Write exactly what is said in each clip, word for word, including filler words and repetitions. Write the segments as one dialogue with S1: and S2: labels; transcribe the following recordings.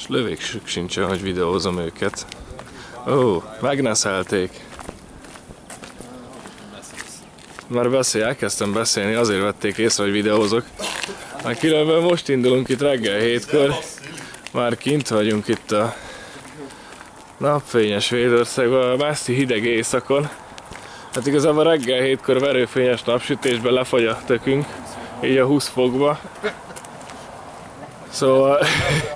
S1: Most lövéksük sincsen, hogy videózom őket. Ó, megneszelték. Már beszél, elkezdtem beszélni, azért vették észre, hogy videózok. Már különben most indulunk itt reggel hétkor. Már kint vagyunk itt a napfényes Svédországban, a messzi hideg éjszakon. Hát igazából reggel hétkor verőfényes napsütésben lefagy a tökünk, így a húsz fokba. Szóval...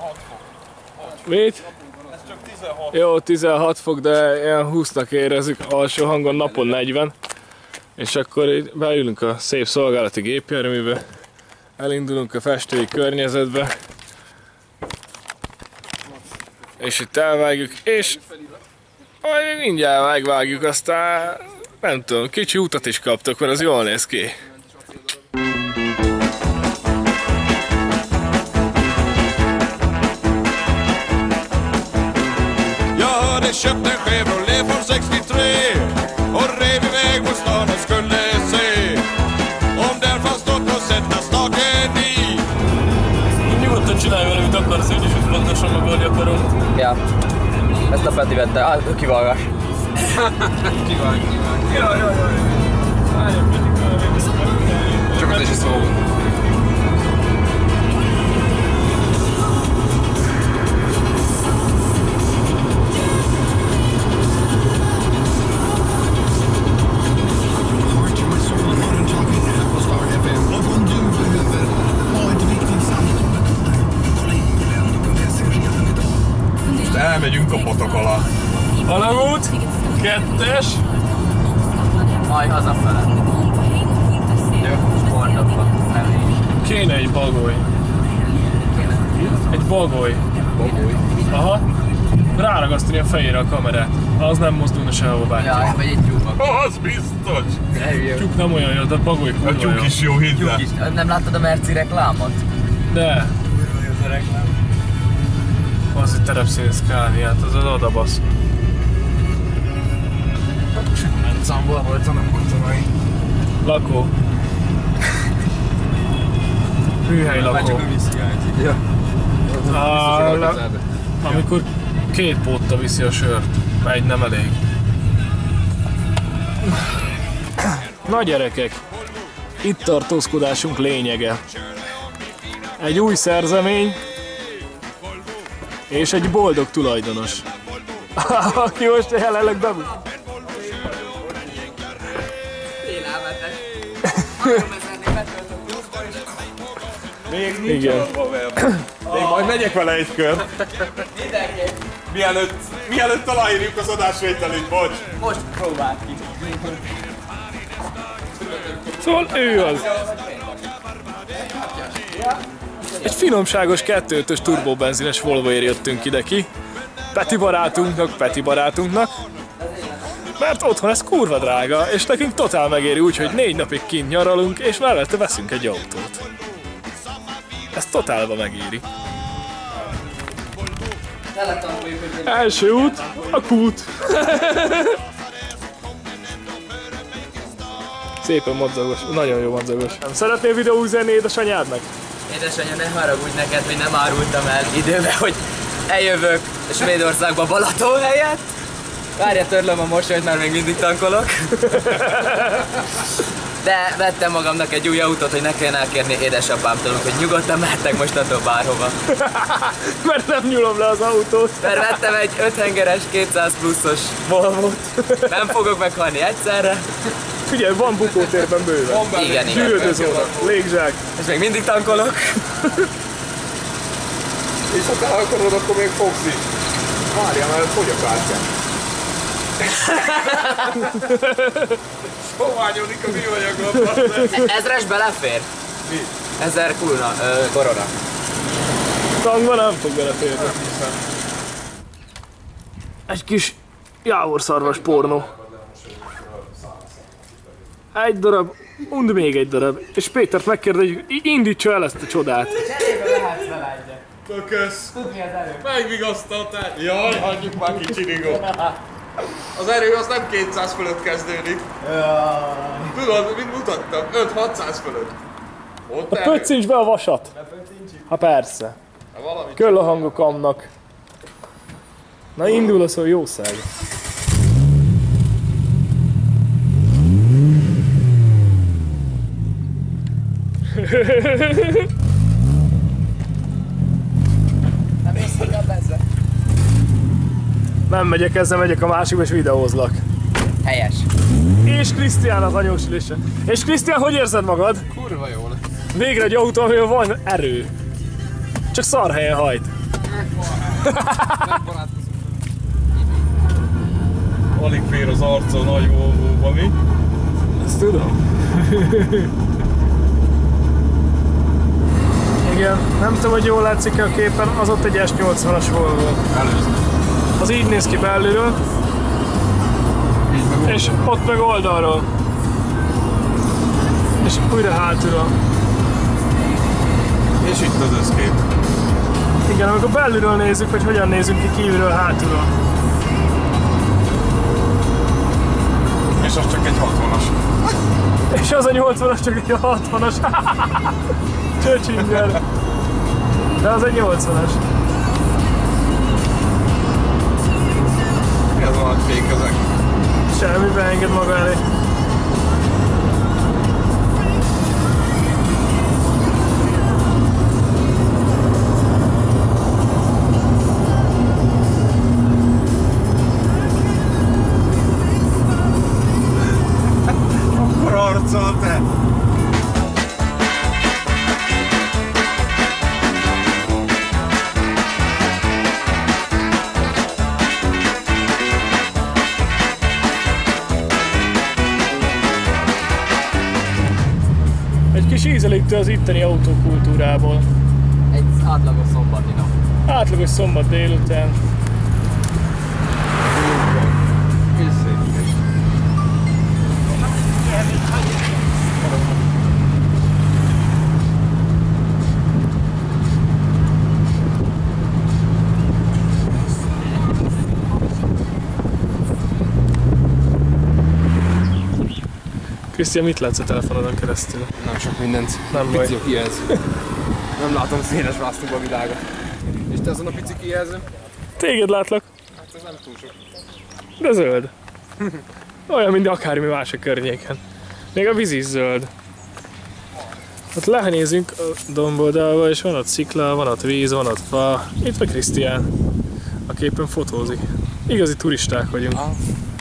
S1: Mit? Jó, tizenhat fok, de ilyen húsznak érezzük, alsó hangon napon negyven. És akkor így beülünk a szép szolgálati gépjárműbe, elindulunk a festői környezetbe, és itt elvágjuk, és majd mindjárt megvágjuk, aztán nem tudom, kicsi utat is kaptok, mert az jól néz ki.
S2: Jag köpte en Chevrolet från sextiotre och rev iväg mot stan och skulle se om där fanns något att sätta staken i.
S1: Nyugodtan csinálj vele, amit akarsz, úgyis úgy pontosan megoldja a karom.
S3: Ja. Ezt a Peti vette, ah, kivágás.
S2: Kivág, kivág.
S1: Jaj, jaj, jaj. Várjunk, Peti, még vissza.
S2: Csak az is szó. Elmegyünk a patak alá.
S1: Alagút, kettes.
S3: Majd hazafele. Jó, sportokba.
S1: Kéne egy bagoly. Egy bagoly.
S2: Bagoly.
S1: Aha. Ráragasztani a fejére a kamerát. Az nem mozdulna sehova bátya.
S3: Ja, vagy egy tyúk.
S2: Az biztos!
S1: Tyúk nem olyan jó, de a bagoly kurva
S2: A tyúk
S1: jó.
S2: is jó, hidd el.
S3: Nem láttad a Merci reklámot?
S1: De.
S3: Ez a reklám.
S1: Az egy terepszínész Káni, hát az az odabasz.
S2: Számból volt a nem katonai.
S1: Lakó. Hűhely lakó.
S3: Ja.
S1: Ah, le, amikor két pótta viszi a sört, egy nem elég. Na gyerekek, itt tartózkodásunk lényege. Egy új szerzemény és egy boldog tulajdonos, aki most jelenleg bemut.
S2: Még nincs
S1: Igen.
S2: Még majd megyek vele egy kör. Mielőtt, mielőtt aláírjuk az adásvételét, bocs.
S3: Most próbáld ki.
S1: Szóval ő az. Egy finomságos kettő ötös turbóbenzines Volvoért jöttünk ide ki. Peti barátunknak, Peti barátunknak. Mert otthon ez kurva drága, és nekünk totál megéri úgy, hogy négy napig kint nyaralunk, és mellette veszünk egy autót. Ez totálba megéri. Első út, a kút. Szépen madzagos, nagyon jó madzagos. Nem szeretnél videó üzenni édesanyádnak?
S3: Édesanyja, ne haragudj neked, hogy nem árultam el időben, hogy eljövök Svédországba Balaton helyett. Várja, törlöm a mosolyt, mert még mindig tankolok. De vettem magamnak egy új autót, hogy ne kelljen elkérni édesapámtól, hogy nyugodtan mehettek mostantól bárhova.
S1: Mert nem nyúlom le az autót.
S3: Mert vettem egy öt hengeres, kétszáz pluszos Volvót. Nem fogok meghalni egyszerre.
S1: Figyelj, van bukótérben bőven.
S3: Igen, igen.
S1: Gyűrődőzóna, légzsák.
S3: És még mindig tankolok.
S2: És ha te akarod, akkor még fogsz is. Várjál, mert fogy a kártyám. Soványodik a műanyagban.
S3: Ezres belefér?
S2: Mi?
S3: Ezer kulna, ö, korona.
S1: Tankban nem fog beleférni. Egy kis jávorszarvas pornó. Egy darab, und még egy darab. És Pétert megkérdezjük, indítsa el ezt a csodát.
S3: Cserébe lehetsz vele egyet.
S2: Tökösz.
S3: Tudni az erő.
S2: Megvigasztaltál. Jaj, hagyjuk már kicsi rigó. Az erő az nem kétszáz fölött kezdődik. Tudod, mint mutattam? öt-hatszáz fölött. Ott
S1: Pöccincs be a vasat! Ha persze. Köll a hangok amnak. Na indul a szó, jószág.
S3: Nem ész inkább ezzel?
S1: Nem megyek ezzel, megyek a másikba és videózlak.
S3: Helyes.
S1: És Krisztián az anyósülése. És Krisztián, hogy érzed magad?
S4: Kurva jól.
S1: Végre egy autó, amivel van erő. Csak szar helyen hajt.
S4: Alig fér az arcon nagy Volvo-ba, mi?
S1: Ezt tudom. Igen, nem tudom, hogy jól látszik a képen, az ott egy S nyolcvanas Volvo.
S4: Előző.
S1: Az így néz ki belülről. És ott meg oldalról. És újra hátulról.
S4: És itt az összkép.
S1: Igen, amikor belülről nézzük, hogy hogyan nézünk ki kívülről hátulról.
S4: És az csak egy hatvanas.
S1: És az a nyolcvanas csak egy hatvanas. Csöcsinger. De az egy nyolcvanas.
S4: Mi az a nagy fék ezek?
S1: Semmi, beenged maga elé.
S4: Akkor arccal te!
S1: Egy kis ízelítő az itteni autókultúrából.
S3: Egy átlagos szombati nap.
S1: Átlagos szombat délután. Krisztián, mit látsz a telefonodon keresztül?
S4: Nem sok mindent.
S1: Nem baj.
S4: Pici a kijelző. Nem látom széles vásztóba a világot. És te azon a pici kijelzőn?
S1: Téged látlak,
S4: Hát ez nem túl sok.
S1: de zöld. Olyan, mint akármi más a környéken. Még a víz is zöld. Ott lenézünk a domboldalba, és van ott szikla, van ott víz, van ott fa. Itt vagy Krisztián, aki éppen fotózik. Igazi turisták vagyunk.
S4: Ah.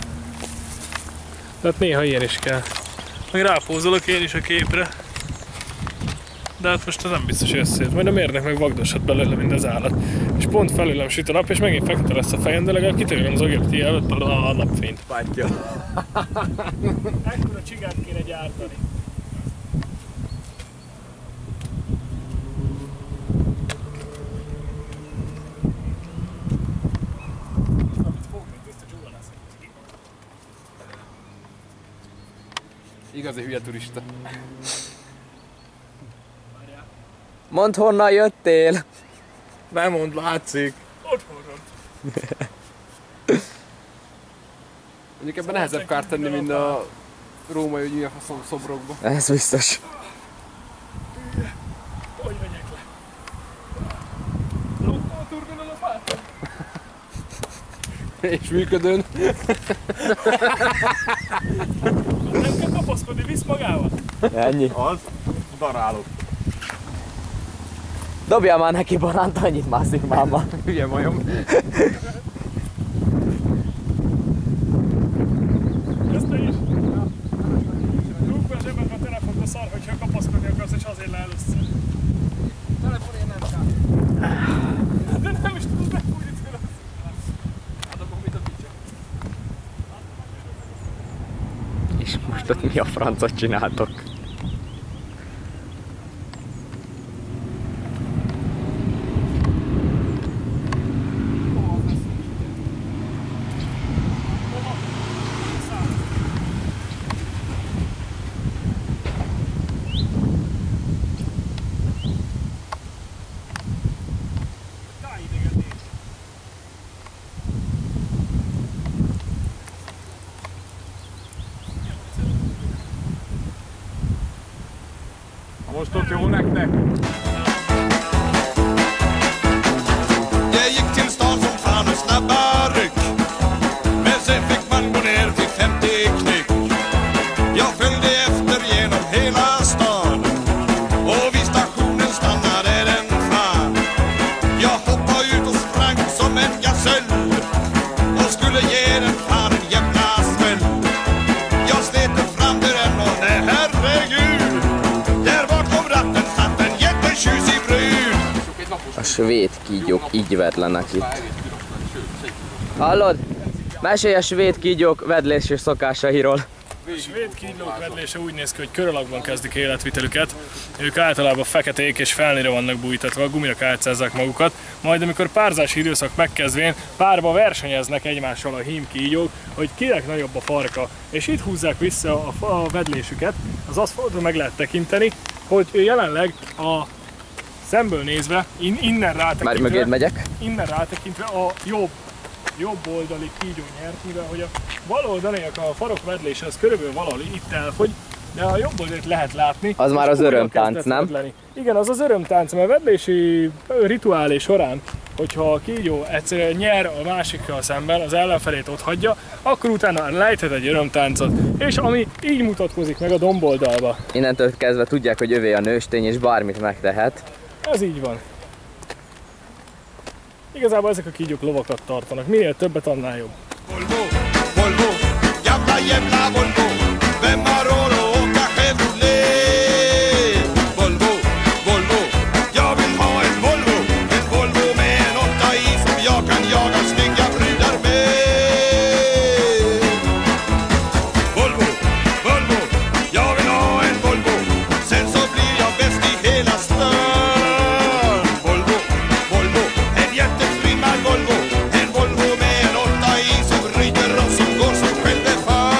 S1: Tehát néha ilyen is kell. Meg rápózolok én is a képre. De hát most ez nem biztos, hogy összejött. Majd a mérnök meg vagdoshat belőle, mint az állat. És pont felőlem süt a nap, és megint fekete lesz a fejem, de legalább kitörölöm az objektív előtt a napfényt.
S4: Bátya.
S1: Ekkora csigát kéne gyártani.
S4: Igazi hülye turista.
S3: Mondd, honnan jöttél?
S4: Nem mond, látszik.
S1: Otthonról.
S4: Mondjuk ebben nehezebb kárt tenni, mint a római, hogy milyen faszom szobrokba.
S3: Ez biztos.
S1: Hogy megyek le? Lókkal a turgon a lopáton?
S4: És működőn.
S1: Nem kell kapaszkodni, visz magával?
S3: Ennyi.
S4: Az? Darálok.
S3: Dobjál már neki banánt, annyit mászik máma.
S4: Hülye majom.
S1: Ezt te is? Rúgd be a zsebedbe a telefont, a szar, hogyha kapaszkodni akarsz, és azért le először.
S4: Telefonén nem kell.
S1: De nem is tudod megfújni tőle.
S4: Hát akkor mit a picsa?
S3: És most ott mi a francot csináltok?
S4: Most ott jó nektek?
S2: Jag gick till stan som fan och snabbare Och vid stationen stannade den fan. Jag hoppade ut och sprang som en gasell och skulle ge den fan en jävla smäll. Jag slet upp fram dörren och nej herregud, där bakom ratten satt en jättetjusig brud.
S3: A svéd kígyók így vedlenek itt. Hallod? Mesélj a svéd kígyók vedlési szokásairól.
S1: A svéd kígyók vedlése úgy néz ki, hogy kör alakban kezdik életvitelüket. Ők általában feketék és felnére vannak bújtatva, guminak álcázzák magukat. Majd amikor párzási időszak megkezdvén párba versenyeznek egymással a hím kígyók, hogy kinek nagyobb a farka. És itt húzzák vissza a, a vedlésüket. Az aszfalton meg lehet tekinteni, hogy jelenleg a szemből nézve, in, innen rátekintve,
S3: Már mögéd megyek.
S1: innen rátekintve a jobb, jobb oldali kígyó nyert, mivel hogy a bal oldaliak a farok vedlése az körülbelül valahol itt elfogy, de a jobb oldalt lehet látni.
S3: Az már az
S1: újra
S3: örömtánc,
S1: kezdett
S3: nem?
S1: vedleni. Igen, az az örömtánc, mert a vedlési rituálé során, hogyha a kígyó egyszerűen nyer a másikkal szemben, az ellenfelét ott hagyja, akkor utána lejthet egy örömtáncot, és ami így mutatkozik meg a domboldalba.
S3: Innentől kezdve tudják, hogy övé a nőstény és bármit megtehet.
S1: Ez így van. Igazából ezek a kígyók lovakat tartanak, minél többet, annál jobb.
S2: Volvo, Volvo, jävla jävla Volvo, vem har råd att åka Chevrolet? Volvo, Volvo, jag vill ha en Volvo, en Volvo med en åtta i som jag kan jaga snygga brudar med. Volvo, Volvo, jag vill ha en Volvo, sen så blir jag bäst i hela stan. Volvo, Volvo, en jättetrimmad Volvo, en Volvo med en åtta i som ryker och som går som självbefall.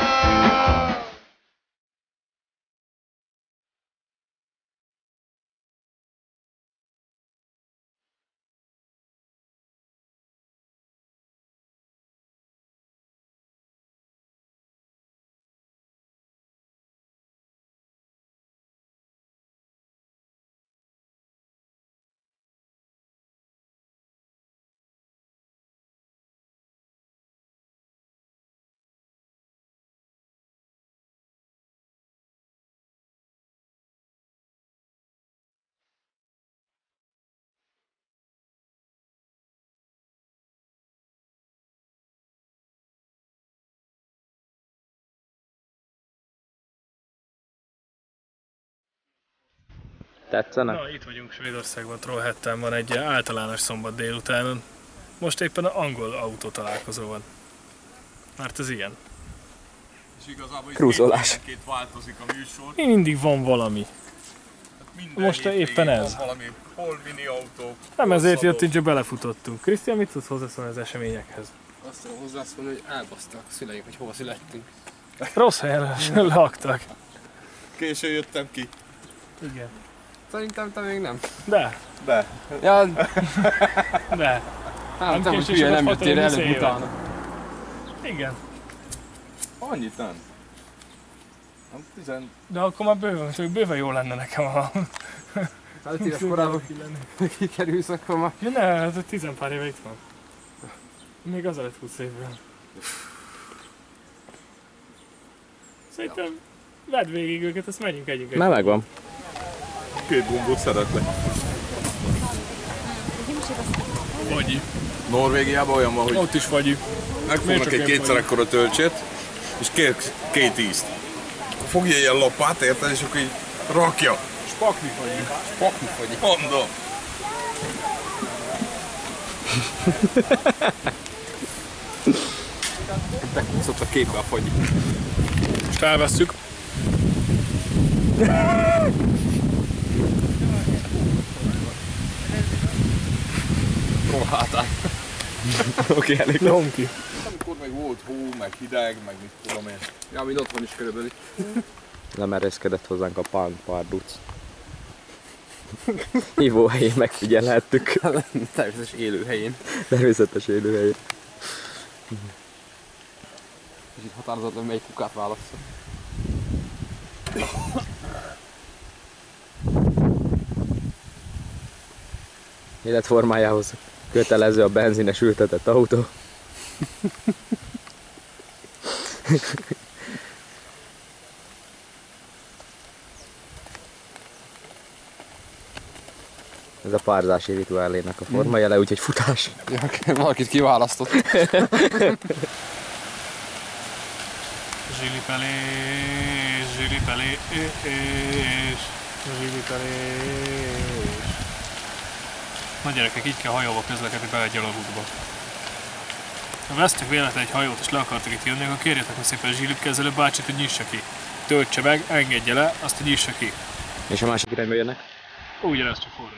S3: Tetszenek?
S1: Na, itt vagyunk Svédországban, Trollhättan van egy általános szombat délutánon. Most éppen az angol autó találkozó van. Mert ez ilyen.
S2: És igazából
S3: Krúzolás.
S2: két változik a műsor.
S1: Mindig van valami.
S2: Minden
S1: Most
S2: hétvégén
S1: éppen
S2: van
S1: ez.
S2: valami, hol mini autó.
S1: Nem ezért jöttünk, csak belefutottunk. Krisztián, mit tudsz hozzászólni az eseményekhez?
S4: Azt tudom hozzászólni, hogy elbasztak a szüleink, hogy hova születtünk.
S1: Rossz helyen laktak.
S2: Későn jöttem ki.
S1: Igen.
S4: Szerintem te még nem.
S1: De,
S2: De.
S4: Ja,
S1: de.
S4: hát te most
S1: később
S4: hülye,
S1: a
S4: nem
S1: fater
S4: jöttél
S1: húsz
S4: előbb
S1: éve.
S4: utána.
S1: Igen.
S2: Annyit nem. Nem tizen...
S1: De akkor már bőven, bőven jó lenne nekem, ha
S4: Hát öt éves korában kikerülsz, akkor már...
S1: Ja, ne, hát tizen pár éve itt van. Még azelőtt húsz évvel. Szerintem vedd végig őket, azt menjünk együnk.
S3: Már megvan.
S2: Két gombot szeretlek.
S1: Vagy.
S2: Norvégiában olyan van, hogy
S1: Ott is vagy.
S2: megfognak egy kétszer ekkora tölcsét, és kér két ízt. Fogja ilyen lopát, érted, és akkor így rakja.
S1: Spakni vagy.
S4: Pakni vagy.
S2: Mondom.
S4: Bekúszott a képbe a fagy.
S1: Most elvesszük.
S4: Ról hátán.
S3: Oké, elég.
S1: Nyom ki.
S2: Amikor meg volt hó, meg hideg, meg mit tudom én.
S4: Ja, mint otthon is körülbelül.
S3: Lemerészkedett hozzánk a pán párduc. Ivóhelyén megfigyelhettük.
S4: Természetes élőhelyén.
S3: Természetes élőhelyén.
S4: És itt határozatlan melyik kukát válassza.
S3: Életformájához kötelező a benzines ültetett autó. Ez a párzási rituálének a formajele, úgyhogy futás.
S4: Ja, okay. Valakit kiválasztott.
S1: Zsilipelés, zsilipelés, zsilipelés. Na gyerekek, így kell hajóba közlekedni be egy alagútba. Ha vesztek véletlen egy hajót és le akartok itt jönni, akkor kérjetek meg szépen a zsilipkezelő bácsit, hogy nyissa ki. Töltse meg, engedje le, azt hogy nyissa ki.
S3: És a másik irányba jönnek?
S1: Ugyanez, csak fordít.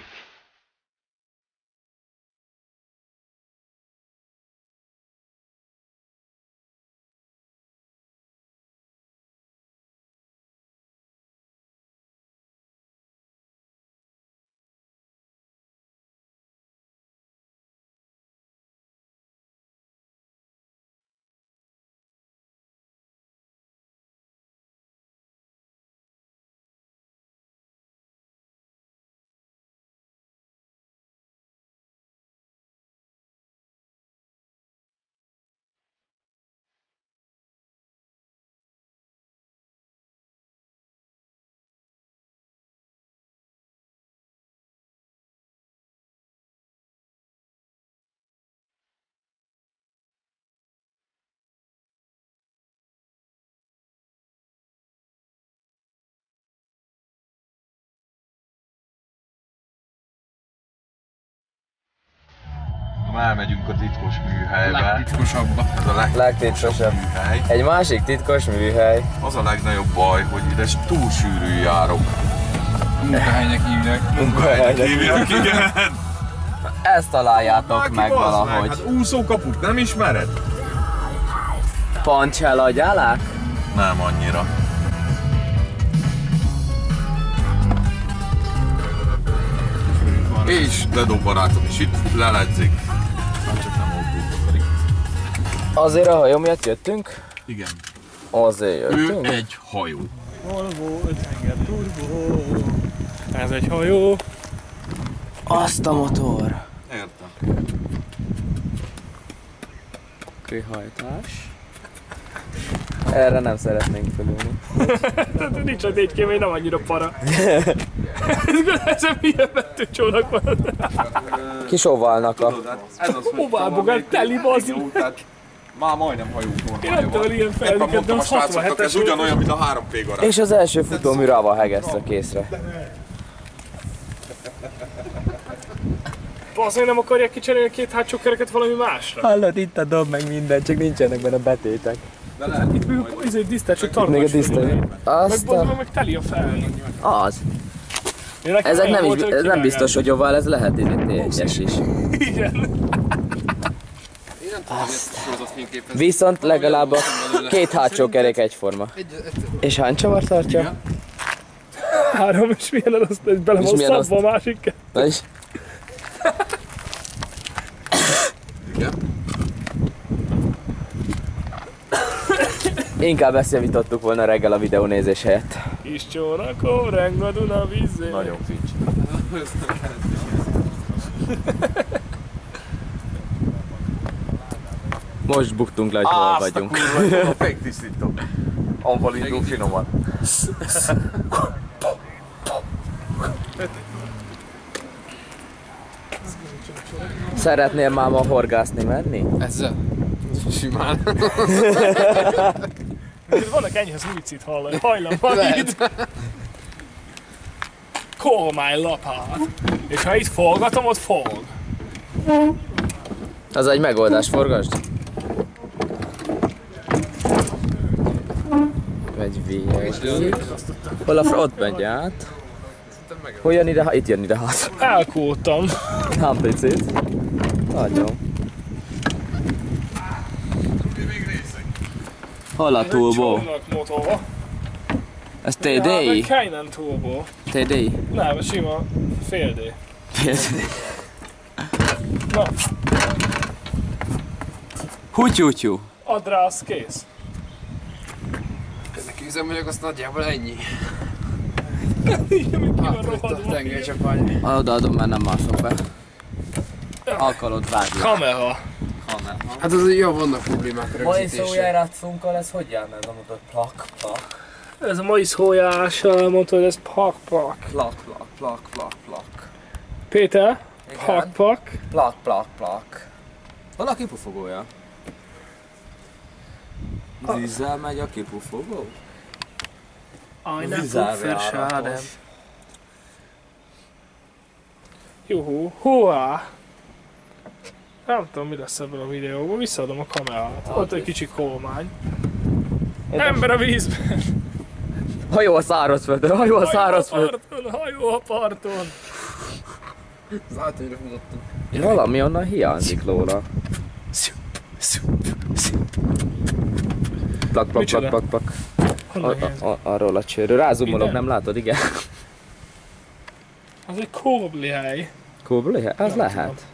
S5: Már megyünk a titkos műhelybe.
S4: Legtitkosabbba.
S5: Ez a legtitkosabb műhely.
S3: Egy másik titkos műhely.
S5: Az a legnagyobb baj, hogy ide túl sűrűn járok.
S4: Munkahelynek hívják.
S5: Munkahelynek hívják, igen.
S3: Ezt találjátok meg valahogy.
S5: Hát úszókaput nem ismered?
S3: Pancsel agyálák?
S5: Nem annyira. És Dedó barátom is itt leledzik. Hát csak nem autót.
S3: Azért a hajó miatt jöttünk?
S5: Igen.
S3: Azért
S5: Ő
S3: jöttünk?
S5: egy hajó.
S1: Volvo, öt henger turbo. Ez egy hajó.
S3: Azt a motor.
S5: Értem.
S3: Kőhajtás. Erre nem szeretnénk fölülni.
S1: Tehát nincs a négy kémény, nem annyira para. Ez a milyen vetőcsónak van.
S3: Kisóvalnak a...
S1: Hová bogár, teli bazd.
S5: Már majdnem hajó formája
S1: Én nem tudom, ilyen felnőket, de az hatvanhetes.
S5: ez ugyanolyan, mint a három P garázs.
S3: És az első futóműrával hegesztek észre.
S1: Azért nem akarják kicserélni a két hátsó kereket valami másra?
S3: Hallod, itt a dob meg minden, csak nincsenek benne betétek.
S1: Itt még a izé disztát, csak
S3: Még a
S1: tartacs
S3: disztát.
S1: fölé. Meg
S3: Azt
S1: bazd
S3: a...
S1: meg, meg teli a fel.
S3: Az.
S1: Én nekem
S3: Ezek
S1: olyan
S3: nem,
S1: volt,
S3: is,
S1: hogy
S3: ez nem
S1: kivágás.
S3: biztos, hogy jóval ez lehet tétes is.
S1: Igen.
S4: Én nem tudom, hogy ezt a sorozatfényképezni.
S3: Viszont legalább a két hátsó kerék egyforma. És hány csavar tartja?
S1: Három, és milyen az, hogy bele
S3: És
S1: van
S3: milyen
S1: szabva a másik kettő.
S3: Na is. Inkább ezt javítottuk volna reggel a videónézés helyett.
S1: Kis csónakom, reng a Duna vízé.
S5: Nagyon fincs.
S3: Most buktunk le, hogy hol vagyunk.
S5: A fake tisztító. Abban indul finoman.
S3: Szeretnél máma horgászni menni?
S4: Ezzel? Simán.
S1: Vannak enyhez vicit hallani, hajlam van itt. Call my lapát. És ha itt forgatom, ott fog.
S3: Az egy megoldás, forgasd. Megy végig. Hol a fr- ott megy át. Hol jön ide? Itt jön ide hát.
S1: Elkódtam.
S3: Nem picit. Nagyon. Hol a turbo?
S1: Csónak motorba.
S3: Ez té dé?
S1: Kajnán turbo.
S3: té dé?
S1: Nem, sima fél D. Na,
S3: Hutyutyú.
S1: add rá, az kész.
S4: Neki üzemanyag, azt nagyjából ennyi.
S1: Igen, mi ki van
S4: Hát, itt a
S1: rohadva.
S4: tengercsapány.
S3: Odaadom, mert nem mászok be. Alkalod vágni.
S1: Kamera.
S4: Hát az jó, vannak problémák a
S3: Mai
S4: rögzítéssel.
S3: szójárátszunkkal ez hogy jár meg, amit ott plak, plak?
S1: Ez a mai szójással mondta, hogy ez pak, pak.
S3: Plak, plak, plak, plak, plak.
S1: Péter,
S3: Igen.
S1: pak-pak.
S3: Plak, plak, plak. Hol a kipufogója? Vízzel megy a kipufogó?
S1: Eine
S3: Vízzel
S1: Pufferschaden.
S3: járatos.
S1: Juhú, húá! Nem tudom, mi lesz ebből a videóban, visszaadom a kamerát. Ott egy kicsi kolmány. Ember a vízben!
S3: Hajó a szárazföldön, hajó a szárazföldön.
S1: Parton, hajó a parton!
S3: Valami onnan hiányzik lóra. Plak, plak, plak,
S1: Micsoda?
S3: plak, plak.
S1: Honnan
S3: A-
S1: hiányzik?
S3: a- Arról a csőről. Rázumolok,
S1: Innen?
S3: nem látod? Igen.
S1: Az egy kóbli hely.
S3: Kóbli? Az
S1: Nem
S3: lehet.
S1: tudom.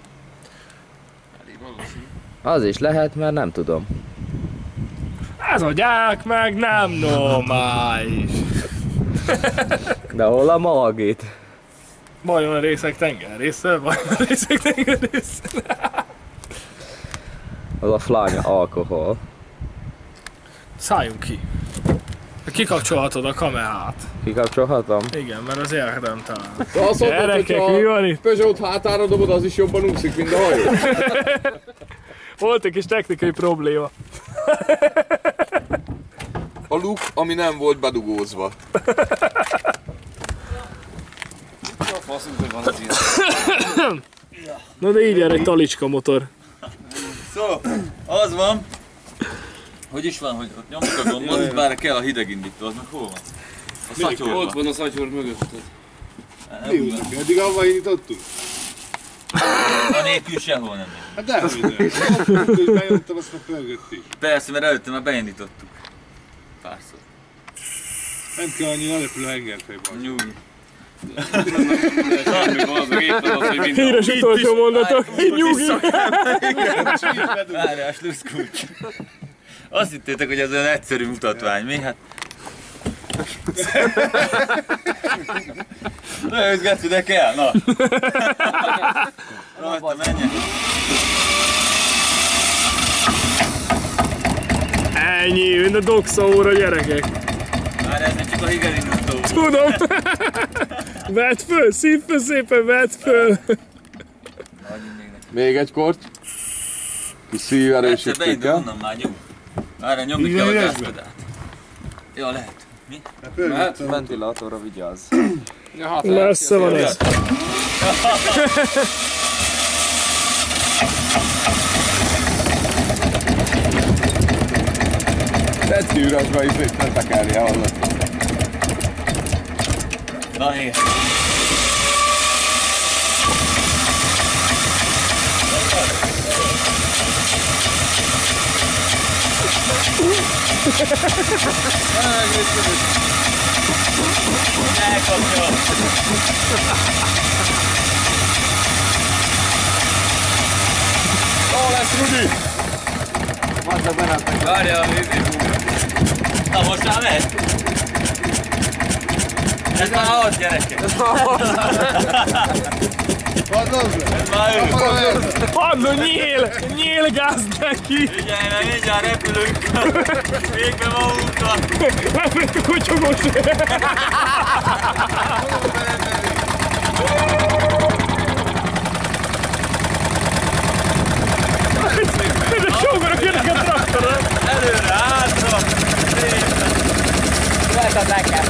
S3: Az is lehet, mert nem tudom.
S1: Ez a gyák meg nem normális.
S3: De hol a Margit?
S1: Bajon részek tengerrészsel, bajon részek tengerrészsel.
S3: Az a flánya alkohol.
S1: Szálljunk ki. Kikapcsolhatod a kamerát.
S3: Kikapcsolhatom?
S1: Igen, mert az érdemtelen.
S4: De azt mondtad,
S1: Gyerekek,
S4: hogyha
S1: mi van itt?
S4: Peugeot hátára dobod, az is jobban úszik, mint a hajó.
S1: Volt egy kis technikai probléma.
S5: A luk, ami nem volt bedugózva.
S1: Na de így jár egy talicska motor.
S6: Szóval, az van, hogy is van, hogy ott nyomjuk a gombot, bár kell a hidegindító, az meg hol van? A szatyorban.
S4: Ott van a szatyor mögötted.
S6: Nem tudom.
S4: Eddig avval indítottuk?
S6: A nélkül sehol nem megy.
S4: Hát dehogy nem. Hogy bejöttem, azt a mögött is.
S6: Persze, mert előtte már beindítottuk. Párszor.
S4: Nem kell annyi lelepülő hengerfejban.
S6: Nyugi.
S1: Híres utolsó mondatok. Nyugi!
S6: Várjál, sluszkulcs. Azt hittétek, hogy ez olyan egyszerű mutatvány, mi? Hát... Lőzgetsz, de kell, na! Rajta, menjen!
S1: Ennyi, mint a Doxa óra, gyerekek.
S6: Már ez még csak a hidegindító.
S1: Tudom. Vedd föl, szív föl szépen, vedd föl.
S5: Még egy kort. Kis
S6: Egyszer
S5: szíverősítőkkel.
S6: beindul, onnan már nyom. Várjál, nyomni kell a gázpedált. Ja, lehet. Mi?
S3: Ventilátorra vigyázz.
S4: Ja, hát
S1: Messze van ez.
S5: Tedd ki üresbe is, és ne tekerje, hallod.
S6: Na, igen. Elkapja.
S5: Ó, lesz Rudi!
S6: Várjál, mi Na most már megy? Ez már az, gyerekek. Ez már ő.
S1: Padló, nyíl! Nyíl gáz neki!
S6: Figyelj, mert mindjárt repülünk. Végbe magunkkal.
S1: Elment a kutyogos! De sógorok jönnek a traktorra!
S6: Előre, hátra. Szépen.
S3: Lehet a nekem.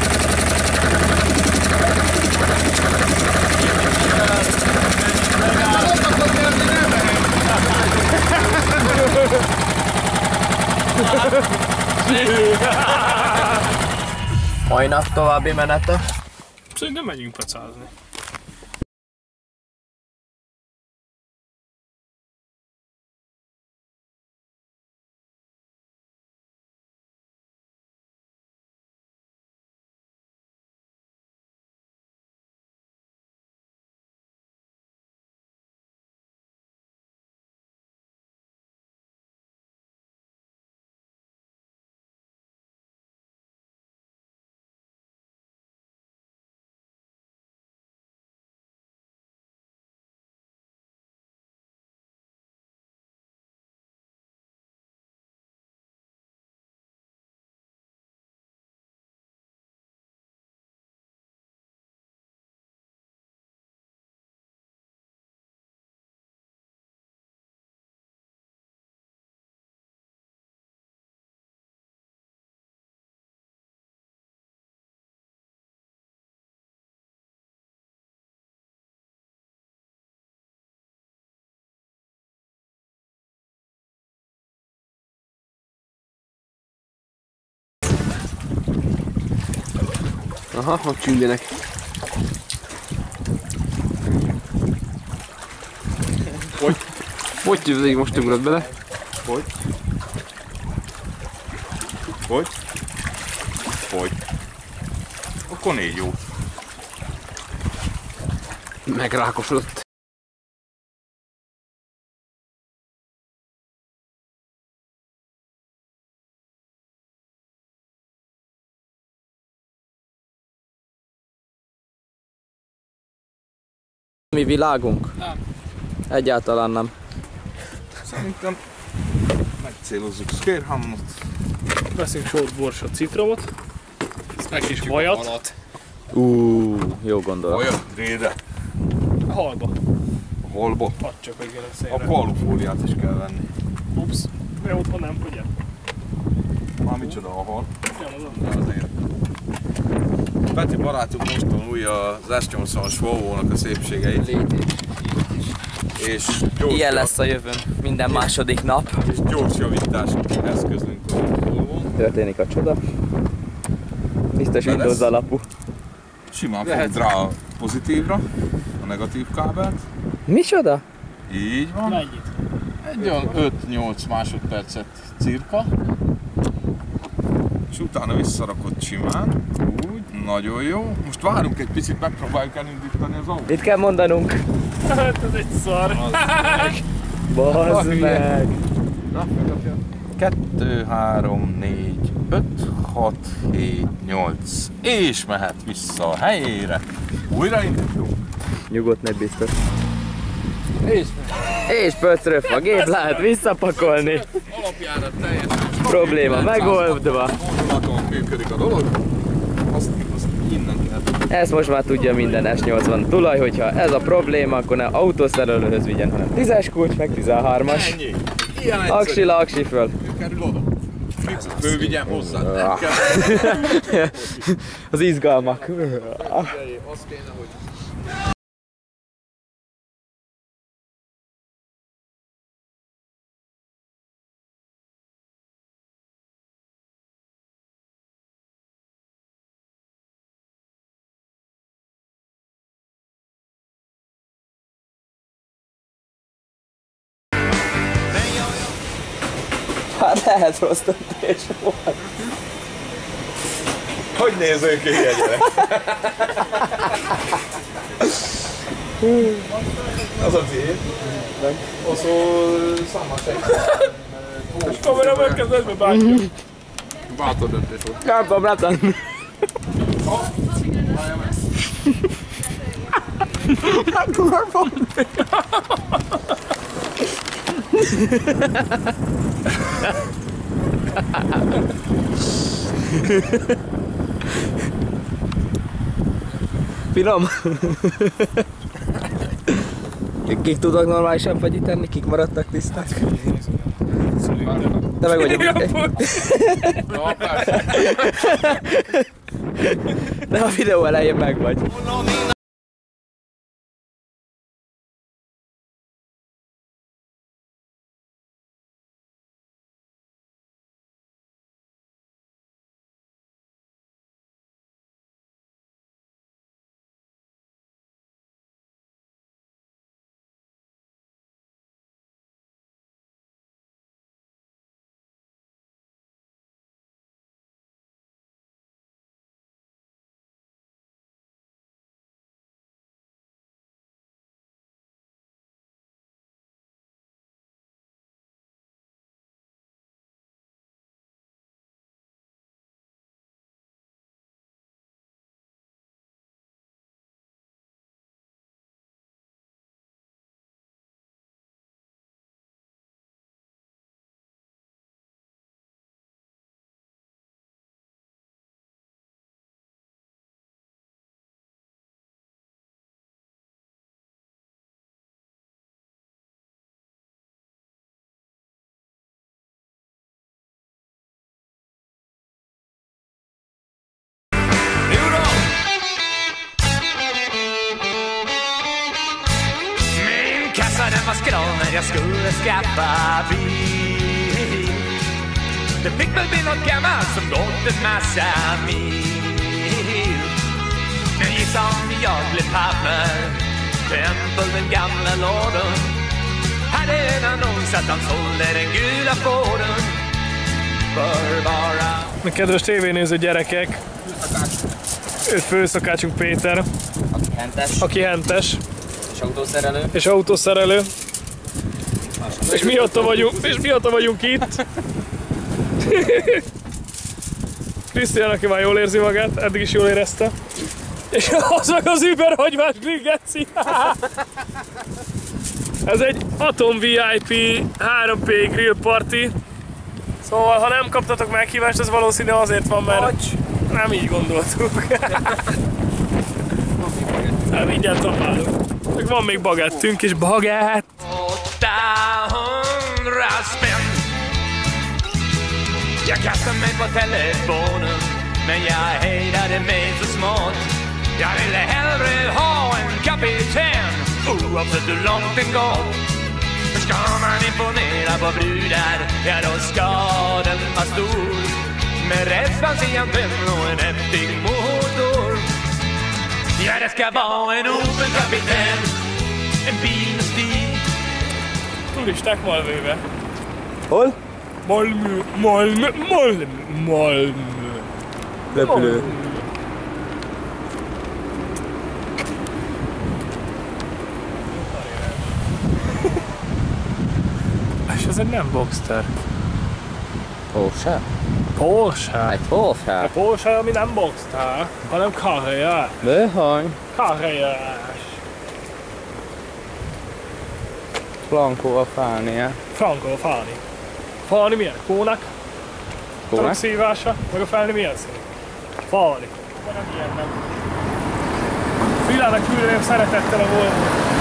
S3: Mai nap további menete.
S1: Szerintem megyünk pacázni.
S4: Aha, ott csüljenek. Hogy? Hogy tűződik, most ugrott bele?
S5: Hogy? Hogy? Hogy? Akkor négy jó.
S4: Megrákosodott.
S3: Mi világunk?
S4: Nem.
S3: Egyáltalán nem.
S5: Szerintem megcélozzuk Scarehamot.
S1: Veszünk sót, borsot, citromot. Egy kis vajat.
S3: Ú, jó gondolat.
S5: Olyan réde.
S1: A halba.
S5: A holba.
S1: Hadd csak egy
S5: A
S1: szélre.
S5: palufóliát is kell venni.
S1: Ups. Mert otthon nem fogyat.
S5: Már micsoda a hal.
S1: Nem az
S5: De azért. Peti barátunk most tanulja az es nyolcvanas Volvo-nak a szépségeit. És gyors,
S3: Ilyen lesz a jövőn. Minden második nap.
S5: és gyors javítás eszközünk a Volvo-n.
S3: Történik a csoda. Biztos
S5: De lesz.
S3: Windows alapú.
S5: Simán fogd rá a pozitívra, a negatív kábelt.
S3: Micsoda?
S5: Így van.
S1: Mennyit?
S5: Egy olyan öt-nyolc másodpercet cirka. És utána visszarakod simán. Úgy, nagyon jó. Most várunk egy picit, megpróbáljuk elindítani az autót.
S3: Mit kell mondanunk?
S1: Hát ez egy szar.
S3: Bazd meg!
S4: Na, megkapja.
S5: kettő, három, négy, öt, hat, hét, nyolc. És mehet vissza a helyére. Újra indítunk.
S3: Nyugodt, ne biztos.
S4: És
S3: És pöcröf a gép, lehet visszapakolni.
S5: Alapjárat teljesen.
S3: Probléma megoldva.
S5: Gondolaton működik a dolog. Azt, azt innen kell.
S3: Ezt most már tudja minden es nyolcvan tulaj, hogyha ez a probléma, akkor ne autószerelőhöz vigyen, hanem tízes kulcs, meg tizenhármas.
S5: Ennyi. Ilyen egyszerű.
S3: Aksi, aksi föl.
S5: Kerül oda. Fővigyem hozzá. Nem kell.
S3: Az izgalmak.
S5: Azt kéne, hogy
S3: Hát lehet rossz döntés volt.
S5: hogy nézünk ki, gyere? Az a tiéd. Az a számos
S1: Kamera megkezdett, bátya.
S5: bátor döntés volt.
S3: Nem tudom letenni. Finom. Kik tudnak normálisan fagyit tenni? Kik maradtak tiszták? Te meg vagy a... De a videó elején meg vagy.
S7: Den var skral när jag skulle skaffa bil. Det fick väl bli något gammalt som gått en massa mil. Men gick som jag blev partner Tempel den gamla lorden hade en annons att han sålde den gula Forden för bara.
S1: Kedves tévénéző gyerekek, ő főszakácsunk Péter,
S3: Aki hentes.
S1: aki hentes
S3: És autószerelő.
S1: és autószerelő. És miatta vagyunk, és miatta vagyunk itt. Krisztián, aki már jól érzi magát, eddig is jól érezte. És az meg az Uber hagymás grillgeci. Ez egy Atom vé i pé három pé grill party. Szóval, ha nem kaptatok meghívást, ez valószínű azért van, mert nem így gondoltuk. Hát mindjárt tapálunk. Meg van még bagettünk is, bagett.
S7: åttahundra spänn. Jag kastade mig på telefonen, men jag hejdade mig så smått. Jag ville hellre ha en kapten, oavsett hur långt den går. För ska man imponera på brudar, ja då ska den vara stor. Med respansiv antenn och en häftig motor. Ja, det ska vara en open kapten, en bil med stil.
S1: Turisták Malmöbe.
S3: Hol?
S1: Malmö, Malmö, Malmö, Malmö.
S3: Repülő.
S1: És ez egy nem Boxster.
S3: Porsche?
S1: Porsche.
S3: Egy Porsche?
S1: A Porsche, ami nem Boxster, hanem karrier.
S3: Bőhany.
S1: Karrieres.
S3: Frankó a fánia.
S1: Franco, Fáni. Fáni milyen? Kónak?
S3: Kónak?
S1: Tanúszívása? Meg a felni milyen szín? Fáni. De nem ilyen nem. Világnak küldőbb szeretettel a volt.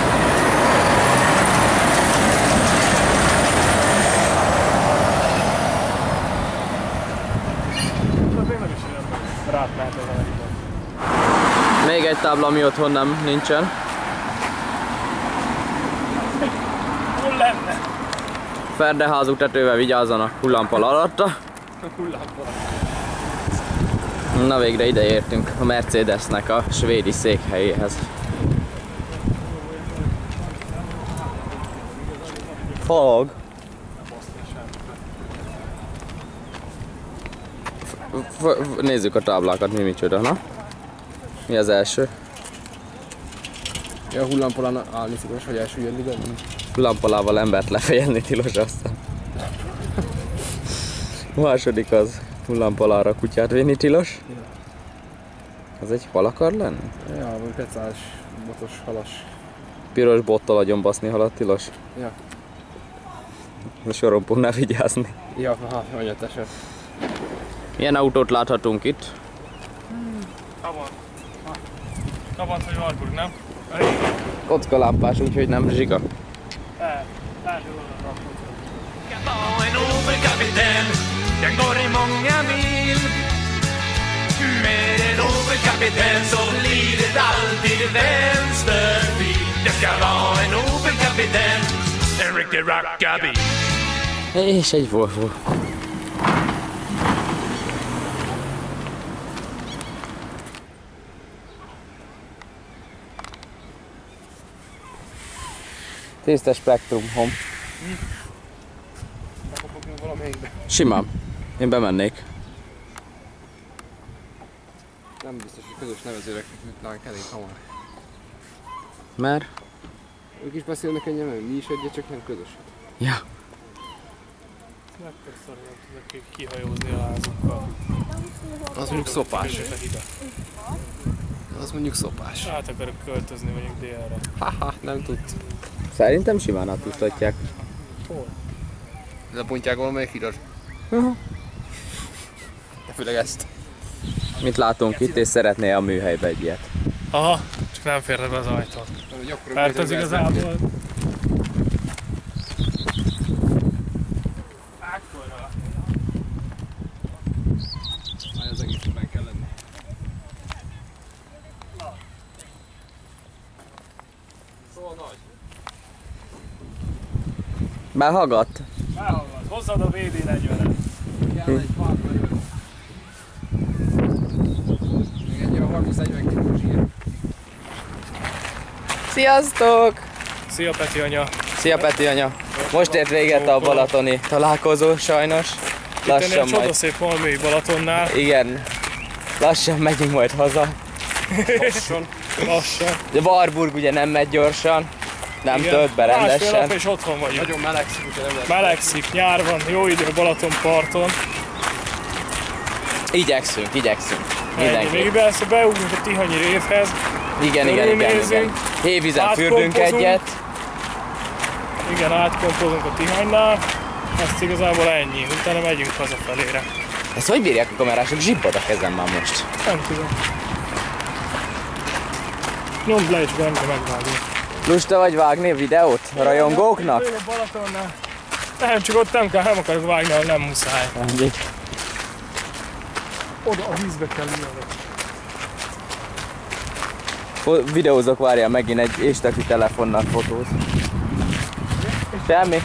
S3: Még egy tábla, ami otthon nem nincsen.
S1: Hol lenne?
S3: Ferdeházuk tetővel vigyázzanak, hullámpal alatta. Na végre ide értünk a Mercedesnek a svédi székhelyéhez. Fog. Nézzük a táblákat, mi micsoda, na? Mi az első?
S4: Ja, hullámpalán állni szíves, hogy elsüllyedni, de
S3: Hullámpalával embert lefejelni tilos, aztán. A második az hullámpalára kutyát vinni tilos. Az egy hal akar lenni?
S4: ja, vagy pecás, botos, halas.
S3: Piros bottal agyonbaszni halat tilos.
S4: Ja.
S3: A sorompón ne vigyázni.
S4: Ja, ha, anyat eset.
S3: Milyen autót láthatunk itt?
S1: Kabant. Kabant vagy Warburg, nem?
S3: Kockalámpás, úgyhogy nem zsiga.
S1: Eh, látod oda rakod.
S7: Ska vara en open kapten, den går i många mil. Med en open kapten så blir det alltid vänsterbil. Det ska vara en open kapten, en riktig rockabil.
S3: És egy Volvo. Tiszta Spektrum Home.
S4: Bekopogunk valamelyikbe.
S3: Simán. Én bemennék.
S4: Nem biztos, hogy közös nevezőre jutnánk elég hamar.
S3: Mert?
S4: Ők is beszélnek ennyi, mi is egyet, csak nem közös.
S3: Ja.
S1: Megtöbbször nem tudok kihajózni a házukkal.
S4: Az mondjuk szopás.
S1: Között a hidat.
S4: Az mondjuk szopás.
S1: Át akarok költözni mondjuk délre.
S4: Haha, nem tudsz.
S3: Szerintem simán átúsztatják.
S1: Hol?
S4: Lepontják valamelyik hidat.
S3: Uh-huh.
S4: De főleg ezt.
S3: Mit látunk itt, és szeretné a műhelybe egy ilyet.
S1: Aha, csak nem férne be az ajtón.
S4: Hogy akkor
S1: Mert az igazából... Ekkora.
S4: Az egészben kell lenni. Szóval nagy.
S3: Behagadt.
S1: Elhallgat. Hozzad a vé dé negyvenet.
S4: Kell egy pár vagyok. Még egy olyan harminc negyven kilós ilyen.
S3: Sziasztok!
S1: Szia Peti anya!
S3: Szia Peti anya! Most ért véget a balatoni találkozó sajnos.
S1: Lassan majd... csodaszép Malmöi Balatonnál.
S3: Igen. Lassan megyünk majd haza.
S1: Lassan. Lassan.
S3: De Warburg ugye nem megy gyorsan. Nem
S1: igen.
S3: Tölt be rendesen.
S1: Másfél nap és otthon vagyunk.
S4: Nagyon melegszik, ugye nem lehet.
S1: Melegszik, nyár van, jó idő a Balatonparton.
S3: Igyekszünk, igyekszünk.
S1: Még be, beugrunk a Tihanyi révhez.
S3: Igen, igen, igen, igen. Hévízen fürdünk egyet.
S1: Igen, átkompozunk a Tihanynál. Ezt igazából ennyi, utána megyünk hazafelére.
S3: Ezt hogy bírják a kamerások? Zsibbad a kezem már most.
S1: Nem tudom. Nyomd le és benne megvágjuk.
S3: Lusta vagy vágni a videót a rajongóknak?
S1: A Balatonnál. Nem, csak ott nem kell, nem akarok vágni, ahol nem muszáj.
S3: Ennyi.
S1: Oda a vízbe kell ülni.
S3: Videózok, várjál, megint egy éstaki telefonnal fotóz. Semmi.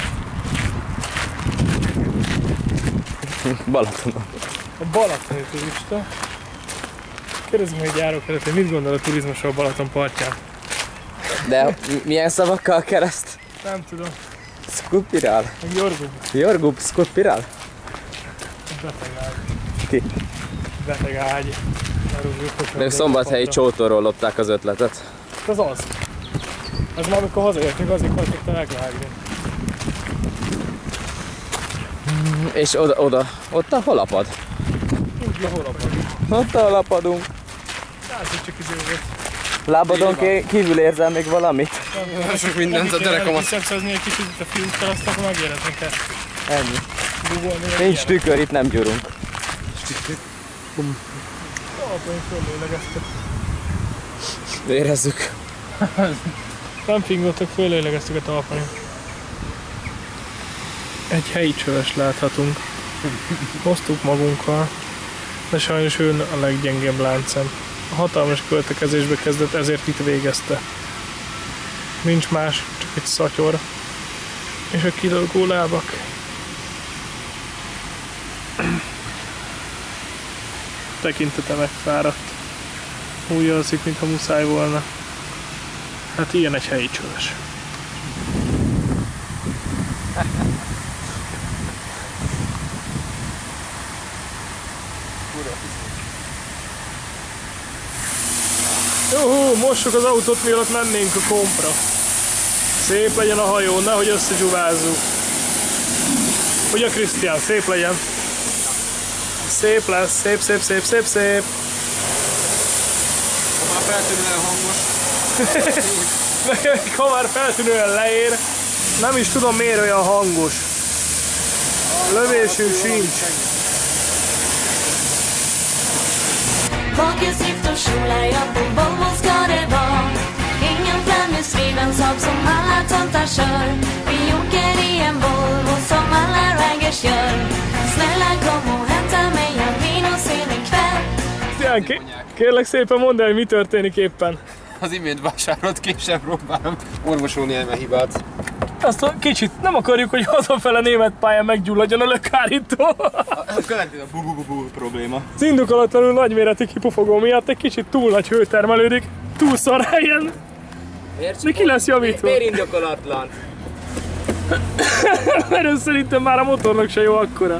S3: Balatonon.
S1: A balatoni turista. Kérdezzük meg egy járók előtt, hogy mit gondol a turizmusról a Balaton partján?
S3: De milyen szavakkal kereszt?
S1: Nem tudom.
S3: Skupirál.
S1: Jorgub.
S3: Jorgub, skupirál?
S1: Beteg ágy.
S3: Ki?
S1: Beteg ágy.
S3: De szombathelyi csótorról lopták az ötletet.
S1: Az az. Ez már amikor hazaértünk, azért akartam megvágni.
S3: És oda, oda, ott a holapad?
S1: Úgy le holapadunk.
S3: Ott a holapadunk.
S1: Látszik csak izé volt.
S3: Lábadon kívül érzel még valamit?
S4: Sok mindent a derekamat.
S1: Kiszepszezni egy kicsit itt a fiúkkal, aztán akkor megérezni kell.
S3: Ennyi.
S1: Dugolni.
S3: Nincs tükör, itt nem gyúrunk.
S1: Talpon föllélegeztek.
S3: Érezzük.
S1: Nem fingoltak, föllélegeztük a talpon. Egy helyi csöves láthatunk. Hoztuk magunkkal, de sajnos ő a leggyengébb láncem. A hatalmas költekezésbe kezdett, ezért itt végezte. Nincs más, csak egy szatyor. És a kilógó lábak. Tekintete megfáradt. Úgy alszik, mintha muszáj volna. Hát ilyen egy helyi csöves. Juhú, mossuk az autót, mielőtt mennénk a kompra. Szép legyen a hajó, nehogy összecsúvázzuk. Ugye Krisztián, szép legyen. Szép lesz, szép, szép, szép, szép, szép.
S4: Ha már feltűnően hangos.
S1: Ha már feltűnően leér, nem is tudom miért olyan hangos. Lövésünk sincs.
S8: Folkgesift kjolar på Volvo ska det vara. Ingen framhjulsdriven Saab som alla tomtar kör. Vi åker i en Volvo som alla raggers gör. Snälla kom och hämta mig, jag vill nog se din kväll.
S1: Krisztián, kérlek szépen mondd el, hogy mi történik éppen.
S4: Az imént vásárolt később próbálom orvosolni a hibát.
S1: Azt a kicsit nem akarjuk, hogy hazafele német pályán meggyulladjon a lökhárító.
S4: A következő a bu-bu-bu probléma.
S1: Az indokolatlanul nagyméretű kipufogó miatt egy kicsit túl nagy hő termelődik, túl szar helyen. De ki lesz javítva?
S3: Miért indokolatlan?
S1: Mert szerintem már a motornak se jó akkora.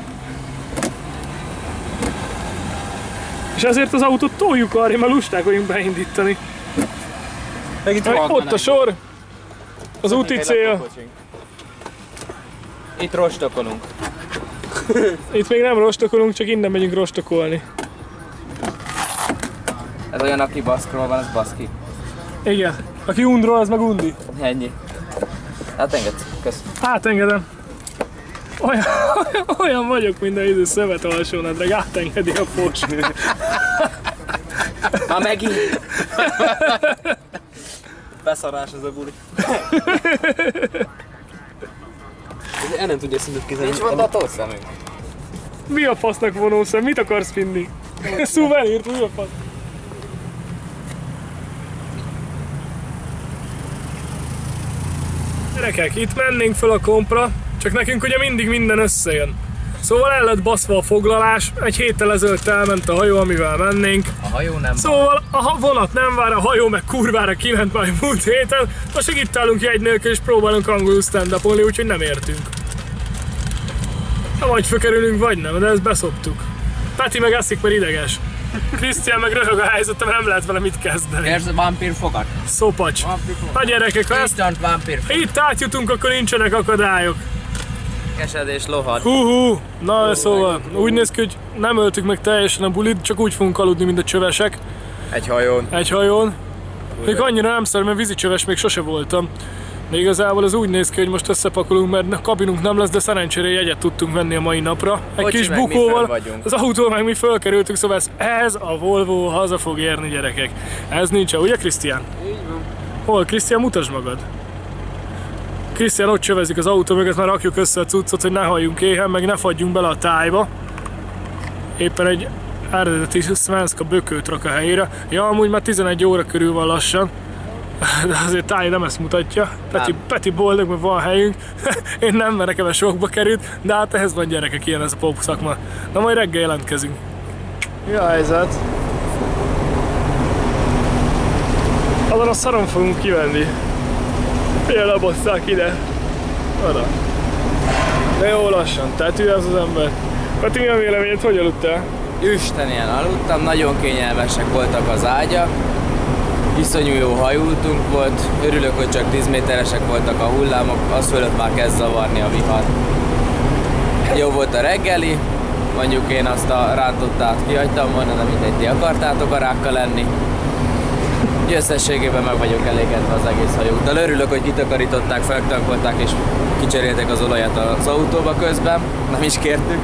S1: És ezért az autót toljuk arra, mert lusták vagyunk beindítani. Ott a sor. Az úti cél.
S3: Itt rostokolunk.
S1: Itt még nem rostokolunk, csak innen megyünk rostokolni.
S3: Ez olyan, aki baszkról van, az baszki.
S1: Igen. Aki undról, az meg undi.
S3: Ennyi. Hát engedsz. Kösz.
S1: Átengedem. Olyan, olyan vagyok, mint a idő szövet alsónadrág, átengedi a fos.
S3: Ha megint.
S4: Beszarás ez a buli. El nem tudja szintet kezelni.
S3: Nincs vontatószemünk.
S1: Mi a fasznak vonószem? Mit akarsz finni? Szuvenírt, mi a fasz? Gyerekek, itt mennénk fel a kompra, csak nekünk ugye mindig minden összejön. Szóval el lett baszva a foglalás, egy héttel ezelőtt elment a hajó, amivel mennénk.
S3: A hajó nem
S1: Szóval a vonat nem vár, a hajó meg kurvára kiment majd múlt héten. Most itt állunk jegy nélkül és próbálunk angolul stand-upolni, úgyhogy nem értünk. Vagy fölkerülünk, vagy nem, de ezt beszoptuk. Peti meg eszik, mert ideges. Krisztián meg röhög a helyzetem, nem lehet vele mit kezdeni.
S3: Érsz a vámpírfogat?
S1: Szopacs. Na gyerekek, ha ezt itt átjutunk, akkor nincsenek akadályok.
S3: Kesedés lohat.
S1: Hú, hú. Na szóval úgy néz ki, hogy nem öltük meg teljesen a bulit, csak úgy fogunk aludni, mint a csövesek.
S3: Egy hajón.
S1: Egy hajón. Még annyira nem szar, mert vízicsöves még sose voltam. De igazából az úgy néz ki, hogy most összepakolunk, mert kabinunk nem lesz, de szerencsére jegyet tudtunk venni a mai napra. Egy
S3: Bocsi,
S1: kis
S3: meg
S1: bukóval, az autó meg mi fölkerültünk, szóval ez, ez a Volvo haza fog érni, gyerekek. Ez nincs, ugye Krisztián?
S4: Így van.
S1: Hol? Krisztián, mutasd magad. Krisztián ott csövezik az autó mögött, már rakjuk össze a cuccot, hogy ne halljunk éhen, meg ne fagyjunk bele a tájba. Éppen egy eredeti Svenska bökőt rak a helyére. Ja, amúgy már tizenegy óra körül van lassan. De azért Táj nem ezt mutatja. Peti, Peti boldog, mert van helyünk. Én nem, mert nekem sokba került, de hát ehhez van gyerekek, ilyen ez a pop szakma. Na majd reggel jelentkezünk. Mi a helyzet? Azon a szaron fogunk kivenni. Ilyen labosszák ide. Oda. De jó lassan, tetű az az ember. Peti, mi a véleményed, hogy aludtál?
S3: Isten, ilyen aludtam, nagyon kényelmesek voltak az ágyak. Iszonyú jó hajútunk volt, örülök, hogy csak tíz méteresek voltak a hullámok, az fölött már kezd zavarni a vihar. Jó volt a reggeli, mondjuk én azt a rántottát kihagytam volna, de mindegy, ti akartátok a rákkal lenni. Összességében meg vagyok elégedve az egész hajóttal. Örülök, hogy kitakarították, feltankolták és kicserélték az olajat az autóba közben, nem is kértük.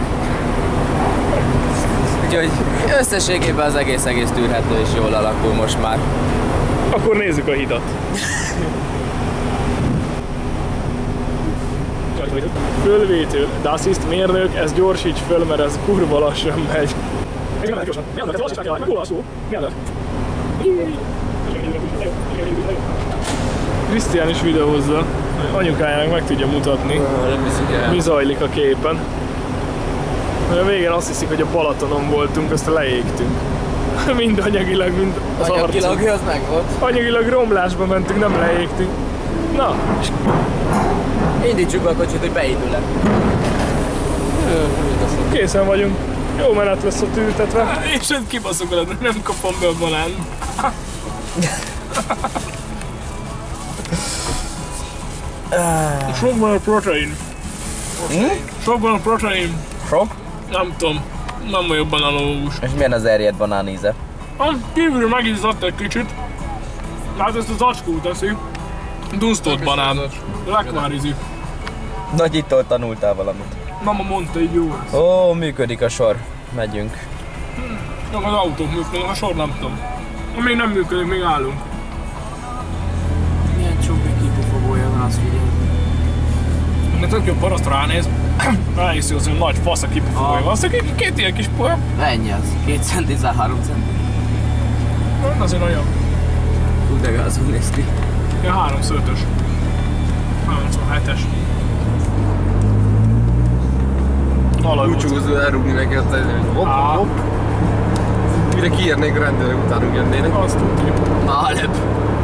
S3: Úgyhogy összességében az egész egész tűrhető és jól alakul most már.
S1: Akkor nézzük a hidat. Fölvétő, de assist mérnök, ez gyorsíts föl, mert ez kurva lassan megy. Krisztián is videózza, anyukájának meg tudja mutatni, mi zajlik a képen. A végén azt hiszik, hogy a Balatonon voltunk, azt leégtünk. Mind anyagilag, mind az arcunk.
S3: Anyagilag az meg volt.
S1: Anyagilag romlásba mentünk, nem leégtünk. Na, és...
S3: Indítsuk be a kocsit, hogy beindul-e.
S1: Készen vagyunk. Jó menet lesz ott ültetve. És ezt kibaszok veled, nem kapom be a banán. Sok van a protein. Sok van a protein.
S3: Sok?
S1: Nem tudom. Nem vagyok bananológus.
S3: És milyen az erjed banán íze?
S1: Ah, kívülről megizzadt egy kicsit. Hát ezt az acskót teszi. Dunsztott banán. Lekvárizik.
S3: Nagy ittól tanultál valamit.
S1: Mama mondta, így jó lesz.
S3: Ó, működik a sor. Megyünk.
S1: Hm. Az autók működnek, a sor nem tudom. Még nem működik, még állunk.
S4: Milyen csoki kipufogója az figyelj.
S1: De tök jó paraszt ránéz. Ráhiszi az olyan nagy fasz a kipufogója. Azt két, két ilyen kis poja.
S3: Ennyi az. Két centi, három centi.
S1: Azért nagyon.
S3: Hú, de gázul néz ki.
S1: Ja, háromszötös. háromszorhetes.
S4: Búcsúzó elrúgni neki azt, hogy hopp, hopp. Mire kiérnék, rendőrök utánunk jönnének.
S1: Azt tudjuk.
S3: Na, előbb.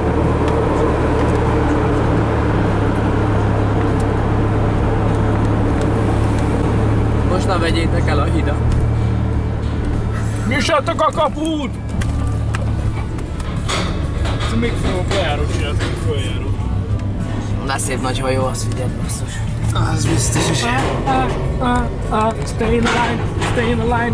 S3: Most nem vegyétek el a hidat.
S1: Nyissátok a kaput! Ez még fogok lejárót csinálni, még följárót.
S3: Na, szép nagy hajó, az figyelj, basszus.
S4: Az biztos is.
S1: Ah, ah, ah, stay in the line, stay in the line.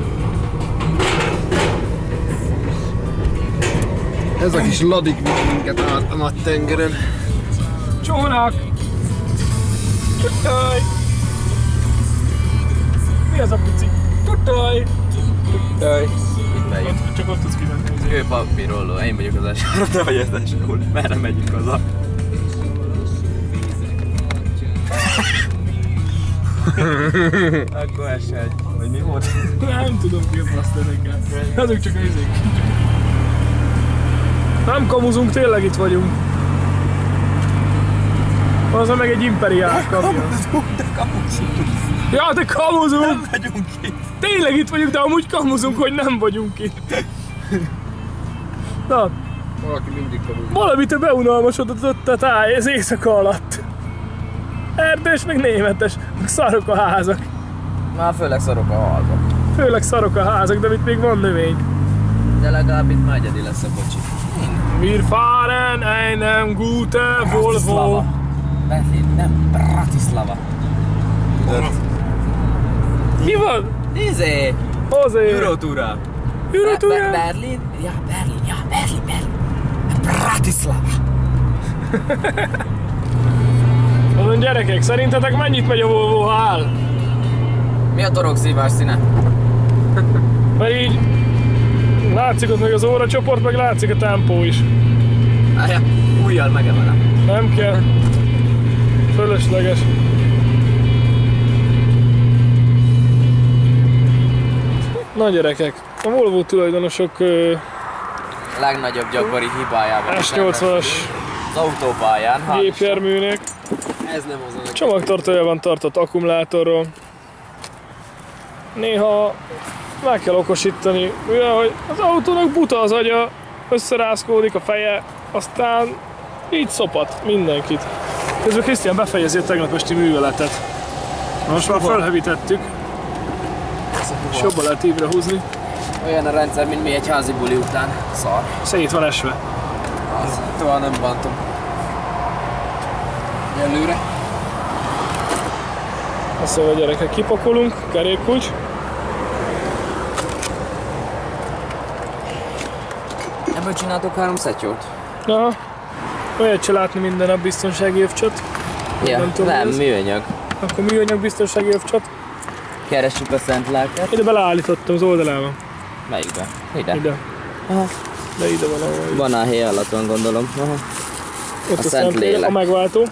S4: Ez a kis ladik minket át a nagy tengeren.
S1: Csónak! Tuttaj! Mi az a pici? Tuttaj!
S3: Tuttaj! Itt megyünk.
S1: Csak ott tudsz kivenni.
S3: Kőpapírolló, én vagyok az esáról, te vagy az esáról. Merre megyünk haza? Akkor esély. Vagy mi volt?
S1: Nem tudom ki a paszterekkel. Azok csak a izék. Nem kamuzunk, tényleg itt vagyunk. Az meg egy imperiál kamion.
S3: Kamuzunk, de kamuzunk.
S1: Ja, de kamuzunk!
S6: Nem vagyunk itt.
S1: Tényleg itt vagyunk, de amúgy kamuzunk, hogy nem vagyunk itt. Na,
S4: Valaki mindig kamúzik.
S1: valami te beunalmasodott ott a táj, ez éjszaka alatt. Erdős, meg németes, meg szarok a házak.
S3: Már főleg szarok a házak.
S1: Főleg szarok a házak, de itt még van növény.
S3: De legalább itt már egyedi lesz a kocsi.
S1: Wir fahren einem gute Volvo.
S3: Berlin, nem Bratislava.
S1: Mi van?
S3: Izé!
S1: Azért.
S3: Eurotúra.
S1: Eurotúra?
S3: Be- Berlin? Ja, Berlin, ja, Berlin, Berlin. Bratislava.
S1: Mondom, gyerekek, szerintetek mennyit megy a Volvo, ha áll?
S3: Mi a torok-szívás színe?
S1: Mert így látszik ott meg az óracsoport, meg látszik a tempó is.
S3: Állja, újjal megemelem.
S1: Nem kell. Fölösleges. Na gyerekek, a Volvo tulajdonosok uh,
S3: Legnagyobb gyakori hibájában.
S1: S nyolcvanas
S3: Az autópályán. hál'
S1: gépjárműnek
S4: Ez nem az a legjobb.
S1: csomagtartójában tartott akkumulátorról. Néha meg kell okosítani, mivel hogy az autónak buta az agya, összerázkódik a feje, aztán így szopat mindenkit. Közben Krisztián befejezi a tegnap esti műveletet. Most már felhevítettük, és jobban lehet ívre húzni.
S3: Olyan a rendszer, mint mi egy házi buli után. Szar.
S1: Szét van esve.
S3: Az. Tovább nem bántom.
S4: Előre.
S1: Azt mondja, gyerekek, kipakolunk, kerékkulcs.
S3: Ebből csináltok három szettyót?
S1: Aha. Olyat se látni minden nap biztonsági övcsöt.
S3: Ja,
S1: Nem tudom,
S3: nem,
S1: mi ez.
S3: műanyag.
S1: Akkor műanyag biztonsági övcsöt.
S3: Keressük a szent lelket.
S1: Ide beleállítottam az oldalában.
S3: Melyikbe? Ide.
S1: Ide.
S3: Aha.
S1: De ide van ahol.
S3: Banánhéj alatt van, gondolom. Aha.
S1: Ott
S3: a
S1: a
S3: Szent
S1: Szent Lélek,
S3: Lélek.
S1: a megváltó.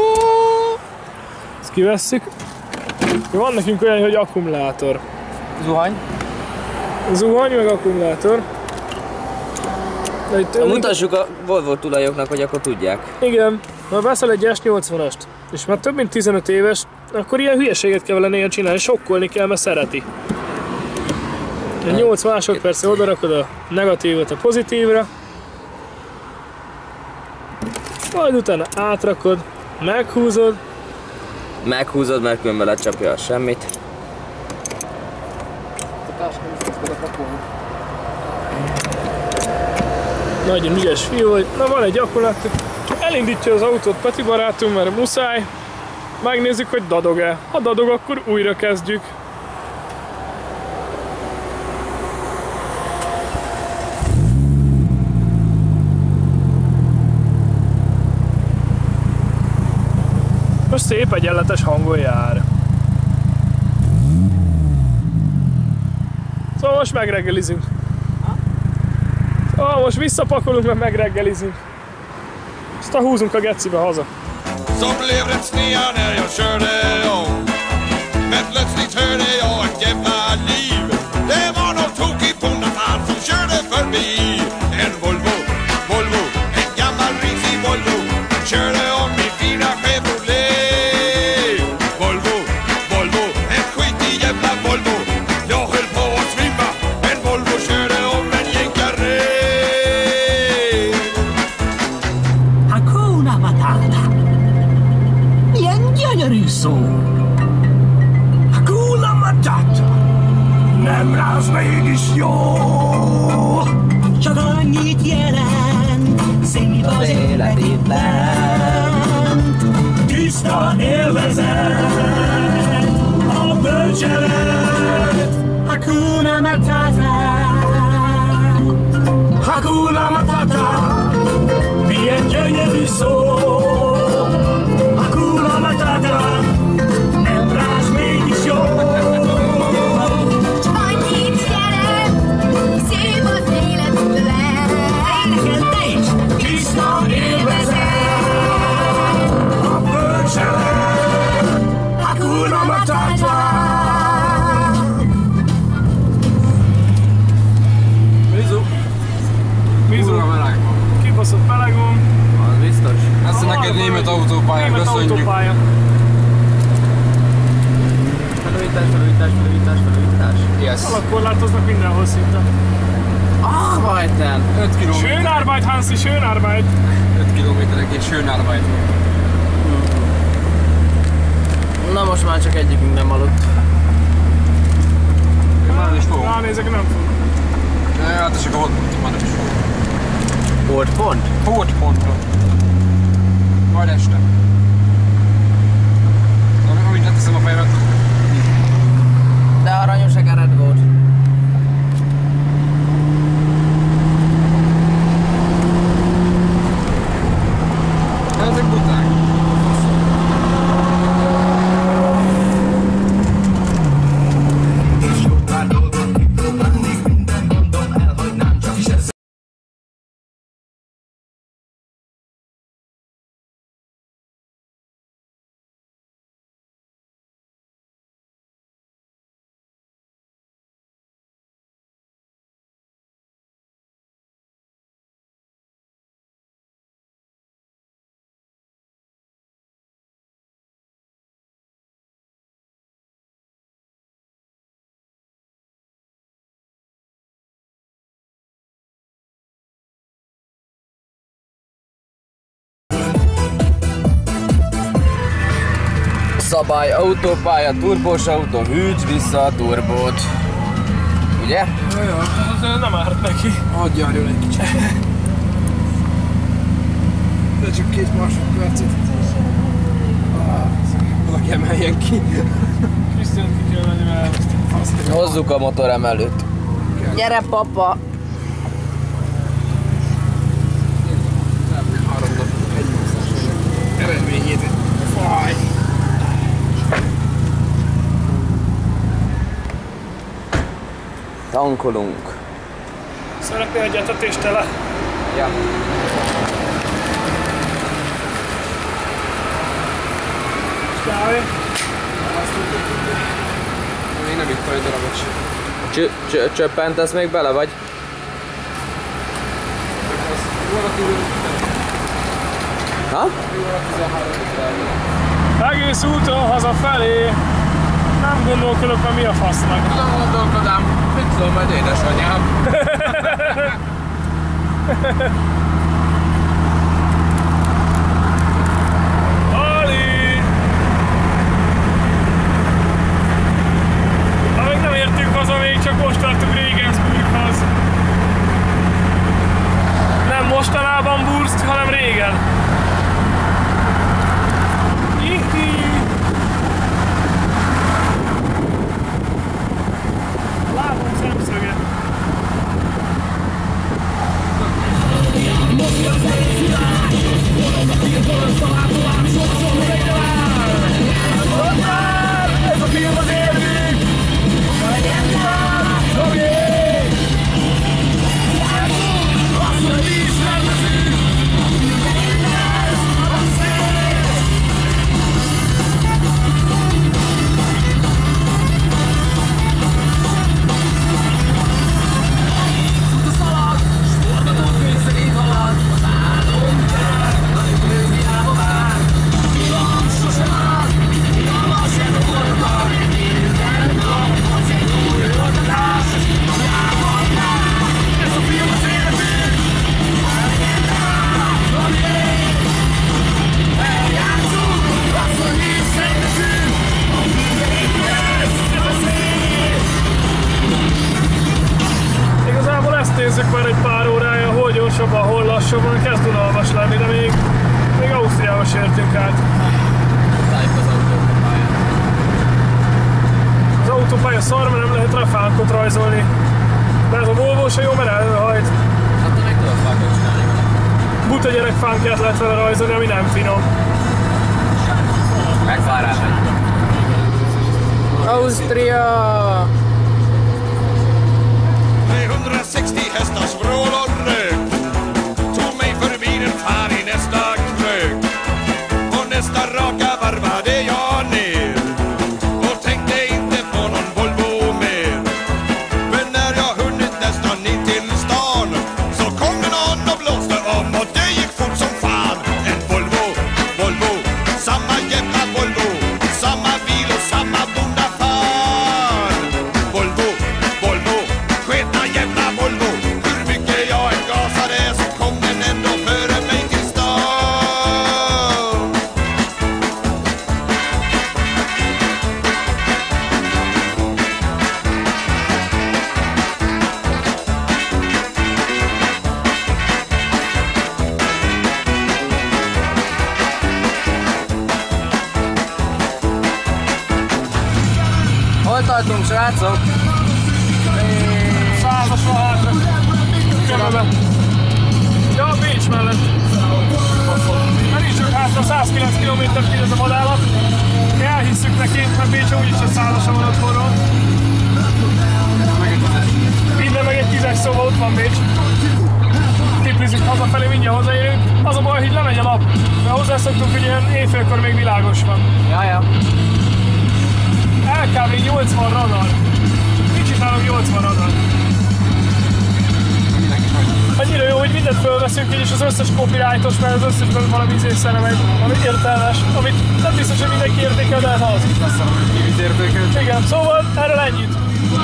S1: Ezt kivesszük. Van nekünk olyan, hogy akkumulátor.
S3: Zuhany.
S1: Zuhany meg akkumulátor. De itt,
S3: Mutassuk a Volvo tulajoknak, hogy akkor tudják.
S1: igen, ha veszel egy S nyolcvanast, és már több mint tizenöt éves, akkor ilyen hülyeséget kell vele néha csinálni, sokkolni kell, mert szereti. nyolc másodpercre odarakod a negatívot a pozitívra, majd utána átrakod, meghúzod,
S3: Meghúzod, mert különben lecsapja a semmit.
S4: A táskám is ott oda pakolni.
S1: nagyon ügyes fiú vagy. Na van egy akkumulátor, csak elindítja az autót Peti barátunk, mert muszáj. Megnézzük, hogy dadog-e. Ha dadog, akkor újra kezdjük. Most szép egyenletes hangon jár. Szóval most megreggelizünk. Szóval most visszapakolunk, meg megreggelizünk. Aztán húzunk a gecibe haza.
S2: Så blev det snea när jag körde om. Men plötsligt hörde jag ett jävla liv. Det var någon tokig ponnafar som körde förbi. En Volvo, Volvo, en gammal risig Volvo. Körde om min fina Chevrolet. Volvo, Volvo, en skitig jävla Volvo. Jag höll på att svimma. En Volvo körde om en jänkare.
S9: Hakuna Matata. Milyen gyönyörű szó! Hakuna Matata! Nem ráz mégis jó! Csak annyit jelent, szép az élet itt lent. Tiszta élvezet, a bölcselet. Hakuna Matata! Hakuna Matata! Milyen gyönyörű szó! Hakuna Matata! Nem ráz mégis jó!
S8: Csak annyit jelent, szép az élet lent.
S9: Énekel te is! Tiszta élvezet, a bölcselet! Hakuna Matata!
S4: Mizu.
S1: Mizu,
S4: Kurva meleg van.
S1: kibaszott meleg van.
S3: Az biztos.
S4: Ezt neked német autópályán
S1: Német
S4: köszönjük.
S1: autópálya.
S3: felújítás, felújítás, felújítás, felújítás.
S4: Yes.
S10: Alatt korlátoznak mindenhol szinte.
S3: Arbeiten!
S4: öt kilométer.
S10: Schön Arbeit, Hansi, schön Arbeit!
S4: öt kilométerek és schön Arbeit.
S3: Na most már csak egyikünk nem aludt.
S4: Én már nem is fogom.
S10: Ránézek, nem fog.
S4: Ne, hát csak a holdpontot már nem is fogom.
S3: Holdpont?
S4: Holdpontra. Majd este. Amint leteszem a fejemet.
S3: De aranyos egered volt.
S4: Ezek buták.
S3: Szabály, autópálya, turbós autó, hűts vissza a turbót. Ugye?
S10: Jó, az nem árt neki.
S4: Hadd járjon egy kicsit. De csak két másodpercet. Valaki emeljen ki.
S10: Krisztián ki kell menni, mert elhoztam.
S3: Hozzuk a motoremelőt. Gyere, papa!
S4: Három napot egymásnak eredményét. Faj!
S3: Tankolunk.
S10: Szeretnél egy etetést tele?
S3: Ja.
S10: Kávé?
S4: Én nem ittam egy darabot sem.
S3: Csö csö csöppentesz még bele, vagy? Ha?
S10: Egész úton hazafelé. Nem gondolkodok, mert mi a fasznak.
S4: Tudom gondolkodám, mit tudom majd édesanyám.
S10: Ali! Ha még nem értünk haza, még csak most tartunk Regensburghoz. Nem mostanában Burst, hanem régen. Hihi! Látom szemszöget. Ez a film az élmény! Azt, hogy mi is rendezünk! Igazából ezt nézzük már egy pár órája, hol gyorsabban, hol lassabban, kezd unalmas lenni, de még, még Ausztriába sértünk át.
S3: Az autópálya.
S10: Az autópálya szar, mert nem lehet rá fánkot rajzolni. De ez a Volvo se jó, mert előhajt.
S3: Hát te meg tudod fánkot csinálni vele.
S10: Buta gyerek fánkját lehet vele rajzolni, ami nem finom.
S3: Megvárás egy. Ausztria!
S2: trehundrasextio hästars vrål och rök tog mig förbi den fan i nästa krök. Och nästa raka varvade jag ner och tänkte inte på någon Volvo mer. Men när jag hunnit nästan in till stan så kom det någon och blåste om och det gick fort som fan. En Volvo, Volvo, samma jävla Volvo, samma bil och samma bondafan.
S3: voltunk, srácok!
S10: Százas van hátra. Körülbelül. Ja, a Bécs mellett. Mert nincs csak hátra, százkilenc kilométer kín ez a vadállat. Elhisszük neki, mert Bécsen úgyis egy százasa van otthonról. Minden meg egy tízes, szóval ott van Bécs. Tiplizzük hazafelé, mindjárt hazaérünk. Az a baj, hogy lemegy a nap. Mert hozzászoktunk, hogy ilyen éjfélkor még világos van.
S3: Jaja.
S10: el ká vé nyolcvan radar. Nincs itt nálunk nyolcvan radar. Annyira jó, hogy mindent fölveszünk, és az összes copyrightos, mert az összesben valami ízészre megy, ami értelmes, amit nem biztos, hogy mindenki értékel, de ez az.
S4: Azt mondom, hogy ki mit értékel.
S10: Igen, szóval erről ennyit.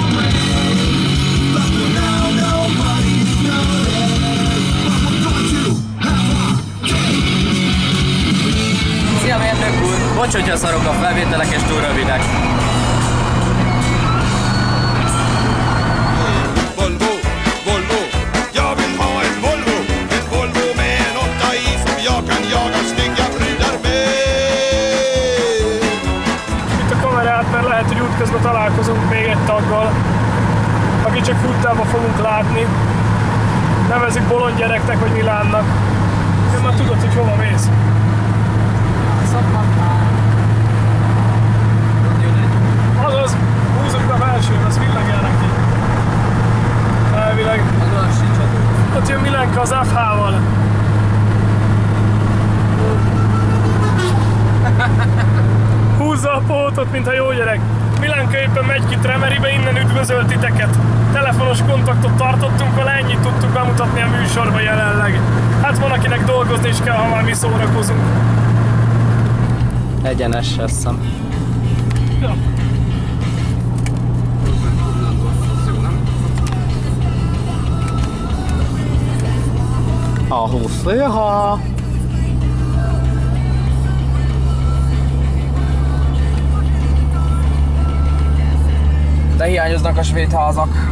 S3: Szia mérnök úr! Bocs, hogyha szarok a felvételek és túl rövidek.
S2: Volvo, Volvo, jag vill ha en Volvo. En Volvo med en åtta i som jag kan jaga snygga brudar med.
S10: Itt a kamerát, mert lehet, hogy útközben találkozunk még egy taggal, aki csak futtában fogunk látni. Nevezik bolond gyereknek, vagy Milánnak. Én már tudod, hogy hova mész. Azaz, húzzuk be a felsőn, az villangjál neki. Elvileg. Ott jön Milenka az ef há-val. Húzza a pótot, mintha jó gyerek. Milenka éppen megy ki Tremeribe, innen üdvözöl titeket. Telefonos kontaktot tartottunk vele, ennyit tudtuk bemutatni a műsorba jelenleg. Hát van, akinek dolgozni is kell, ha már mi szórakozunk.
S3: Egyenes, azt hiszem.
S10: Ja.
S3: A húszléha! De hiányoznak a svéd házak.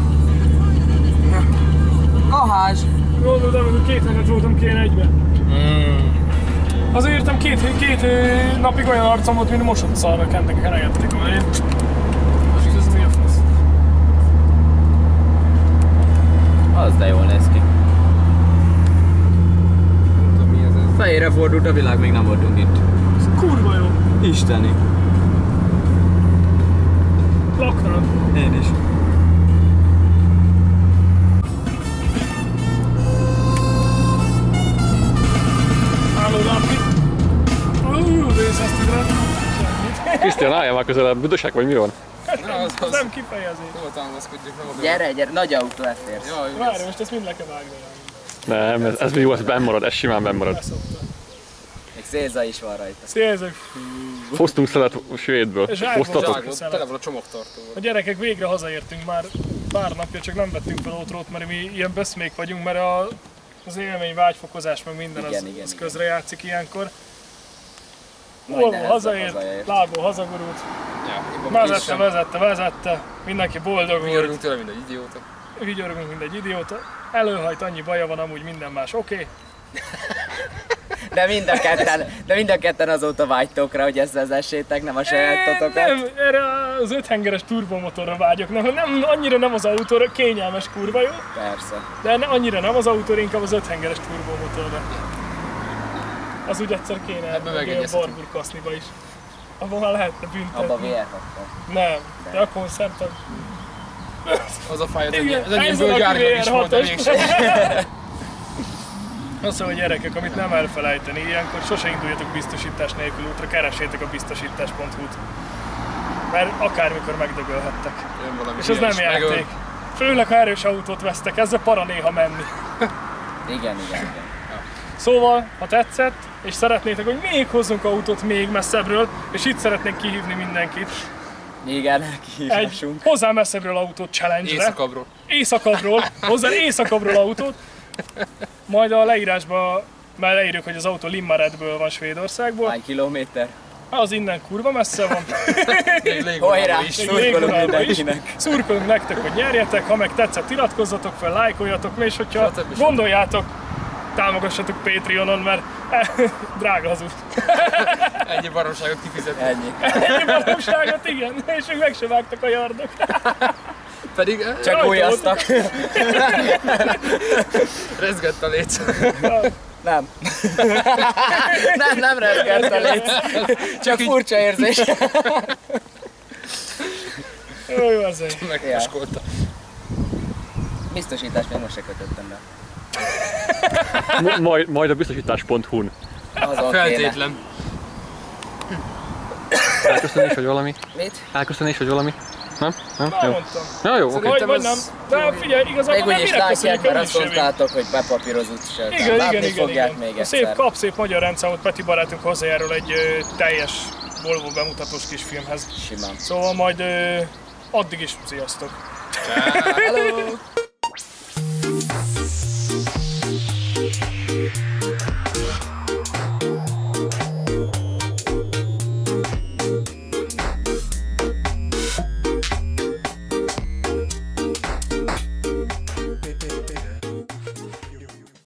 S3: Kaházs!
S10: Gondolod, amikor két hetet voltam kéne egyben.
S3: Mm.
S10: Azért írtam két, két napig olyan arcom volt, mint mosott szarra, kentek, keregették a mellé. Most ez mi a fasz?
S3: Az de jól néz ki. Fejére fordult a világ, még nem voltunk itt.
S10: Ez kurva jó.
S3: Isteni.
S10: Laknám.
S3: Én is.
S10: Álló lámpit. Uuuuh, vészesztidre.
S4: Krisztián, álljál már közelebb, büdösek vagy mi van?
S10: Ez nem kifejezés.
S4: Hol támaszkodjuk, nem oda.
S3: Gyere, gyere, nagy autó elférsz.
S10: Várj, most ezt mind le kell vágni.
S4: Nem, ez, ez jó, ez benn marad, ez simán benn marad.
S3: Még Szélza is van rajta.
S10: Szélzek.
S4: Hoztunk szelet svédből.
S10: Hoztatok?
S4: Tele van a csomagtartóval.
S10: A gyerekek, végre hazaértünk már pár napja, csak nem vettünk fel otrót, mert mi ilyen beszmék vagyunk, mert a, az élmény, vágyfokozás, meg minden
S3: igen,
S10: az,
S3: igen,
S10: az
S3: igen.
S10: közre játszik ilyenkor.
S3: Volvo
S10: hazaért,
S3: hazaért.
S10: lából hazagurult.
S4: Ja,
S10: vezette, vezette, vezette, mindenki boldog volt.
S4: Vigyorgunk tőle, mint egy idióta.
S10: Vigyorgunk, mint egy idióta. Előhajt, annyi baja van, amúgy minden más oké. Okay.
S3: De mind a ketten, de mind a ketten azóta vágytok rá, hogy ezt vezessétek, nem a sajátotokat.
S10: Nem, erre az öthengeres turbomotorra vágyok, nem, nem, annyira nem az autóra, kényelmes, kurva jó.
S3: Persze.
S10: De ne, annyira nem az autóra, inkább az öthengeres turbomotorra. Az úgy egyszer kéne hát ilyen barburkaszniba is. Abban már lehetne büntetni.
S3: Abba vé er hattal.
S10: Nem, de a koncerten.
S4: Az a fáj, az
S10: Igen,
S4: enyémből gyárnak is volt elég.
S10: Azt mondja, hogy gyerekek, amit nem elfelejteni, ilyenkor sose induljatok biztosítás nélkül útra, keressétek a biztosítás pont hu-t. Mert akármikor megdögölhettek. És ez nem játék. Megöl. Főleg, ha erős autót vesztek, ezzel para néha menni.
S3: Igen, igen, igen.
S10: Szóval, ha tetszett, és szeretnétek, hogy még hozzunk autót még messzebbről, és itt szeretnék kihívni mindenkit.
S3: Igen, kihívásunk.
S10: Egy hozzá messzebbről autót challenge-re.
S4: Északabbról.
S10: Északabbról. Hozzá északabbról autót. Majd a leírásban már leírjuk, hogy az autó Limmaredből van Svédországból.
S3: Hány kilométer?
S10: Az innen kurva messze van.
S3: Hajrá, szurkolunk mindenkinek.
S10: Szurkolunk nektek, hogy nyerjetek, ha meg tetszett, iratkozzatok fel, lájkoljatok, és hogyha gondoljátok, támogassatok Patreonon, mert drága az út.
S4: Ennyi baromságot kifizetni.
S3: Ennyi.
S10: Ennyi baromságot, igen, és még meg sem vágtak a yardok.
S4: Pedig
S3: csak újaztak.
S4: Rezgett a léc.
S3: Nem. nem, nem rezgett a léc. Csak furcsa érzés.
S10: Jó, azért.
S4: Megpaskolta.
S3: Biztosítást még most se kötöttem be.
S11: Majd, majd a biztosítás pont hu-n.
S4: Feltétlen.
S11: Elköszönés vagy valami?
S3: Mit?
S11: Elköszönés vagy valami? Nem? Nem?
S10: Már
S11: Jó.
S10: mondtam.
S11: Ja, jó, oké.
S10: Vagy, vagy nem. De figyelj, igazából
S3: még
S10: nem
S3: úgyis
S10: mire
S3: látják,
S10: köszönjük,
S3: mert
S10: hogy
S3: azt
S10: is jövünk.
S3: mondtátok, hogy bepapírozott se.
S10: Igen, igen,
S3: Látni
S10: igen,
S3: fogják
S10: igen.
S3: még
S10: A
S3: egyszer.
S10: szép kap, szép magyar rendszámot Peti barátunk hozzájárul egy ö, teljes Volvo bemutatós kisfilmhez.
S3: Simán.
S10: Szóval majd ö, addig is sziasztok.
S3: Hello!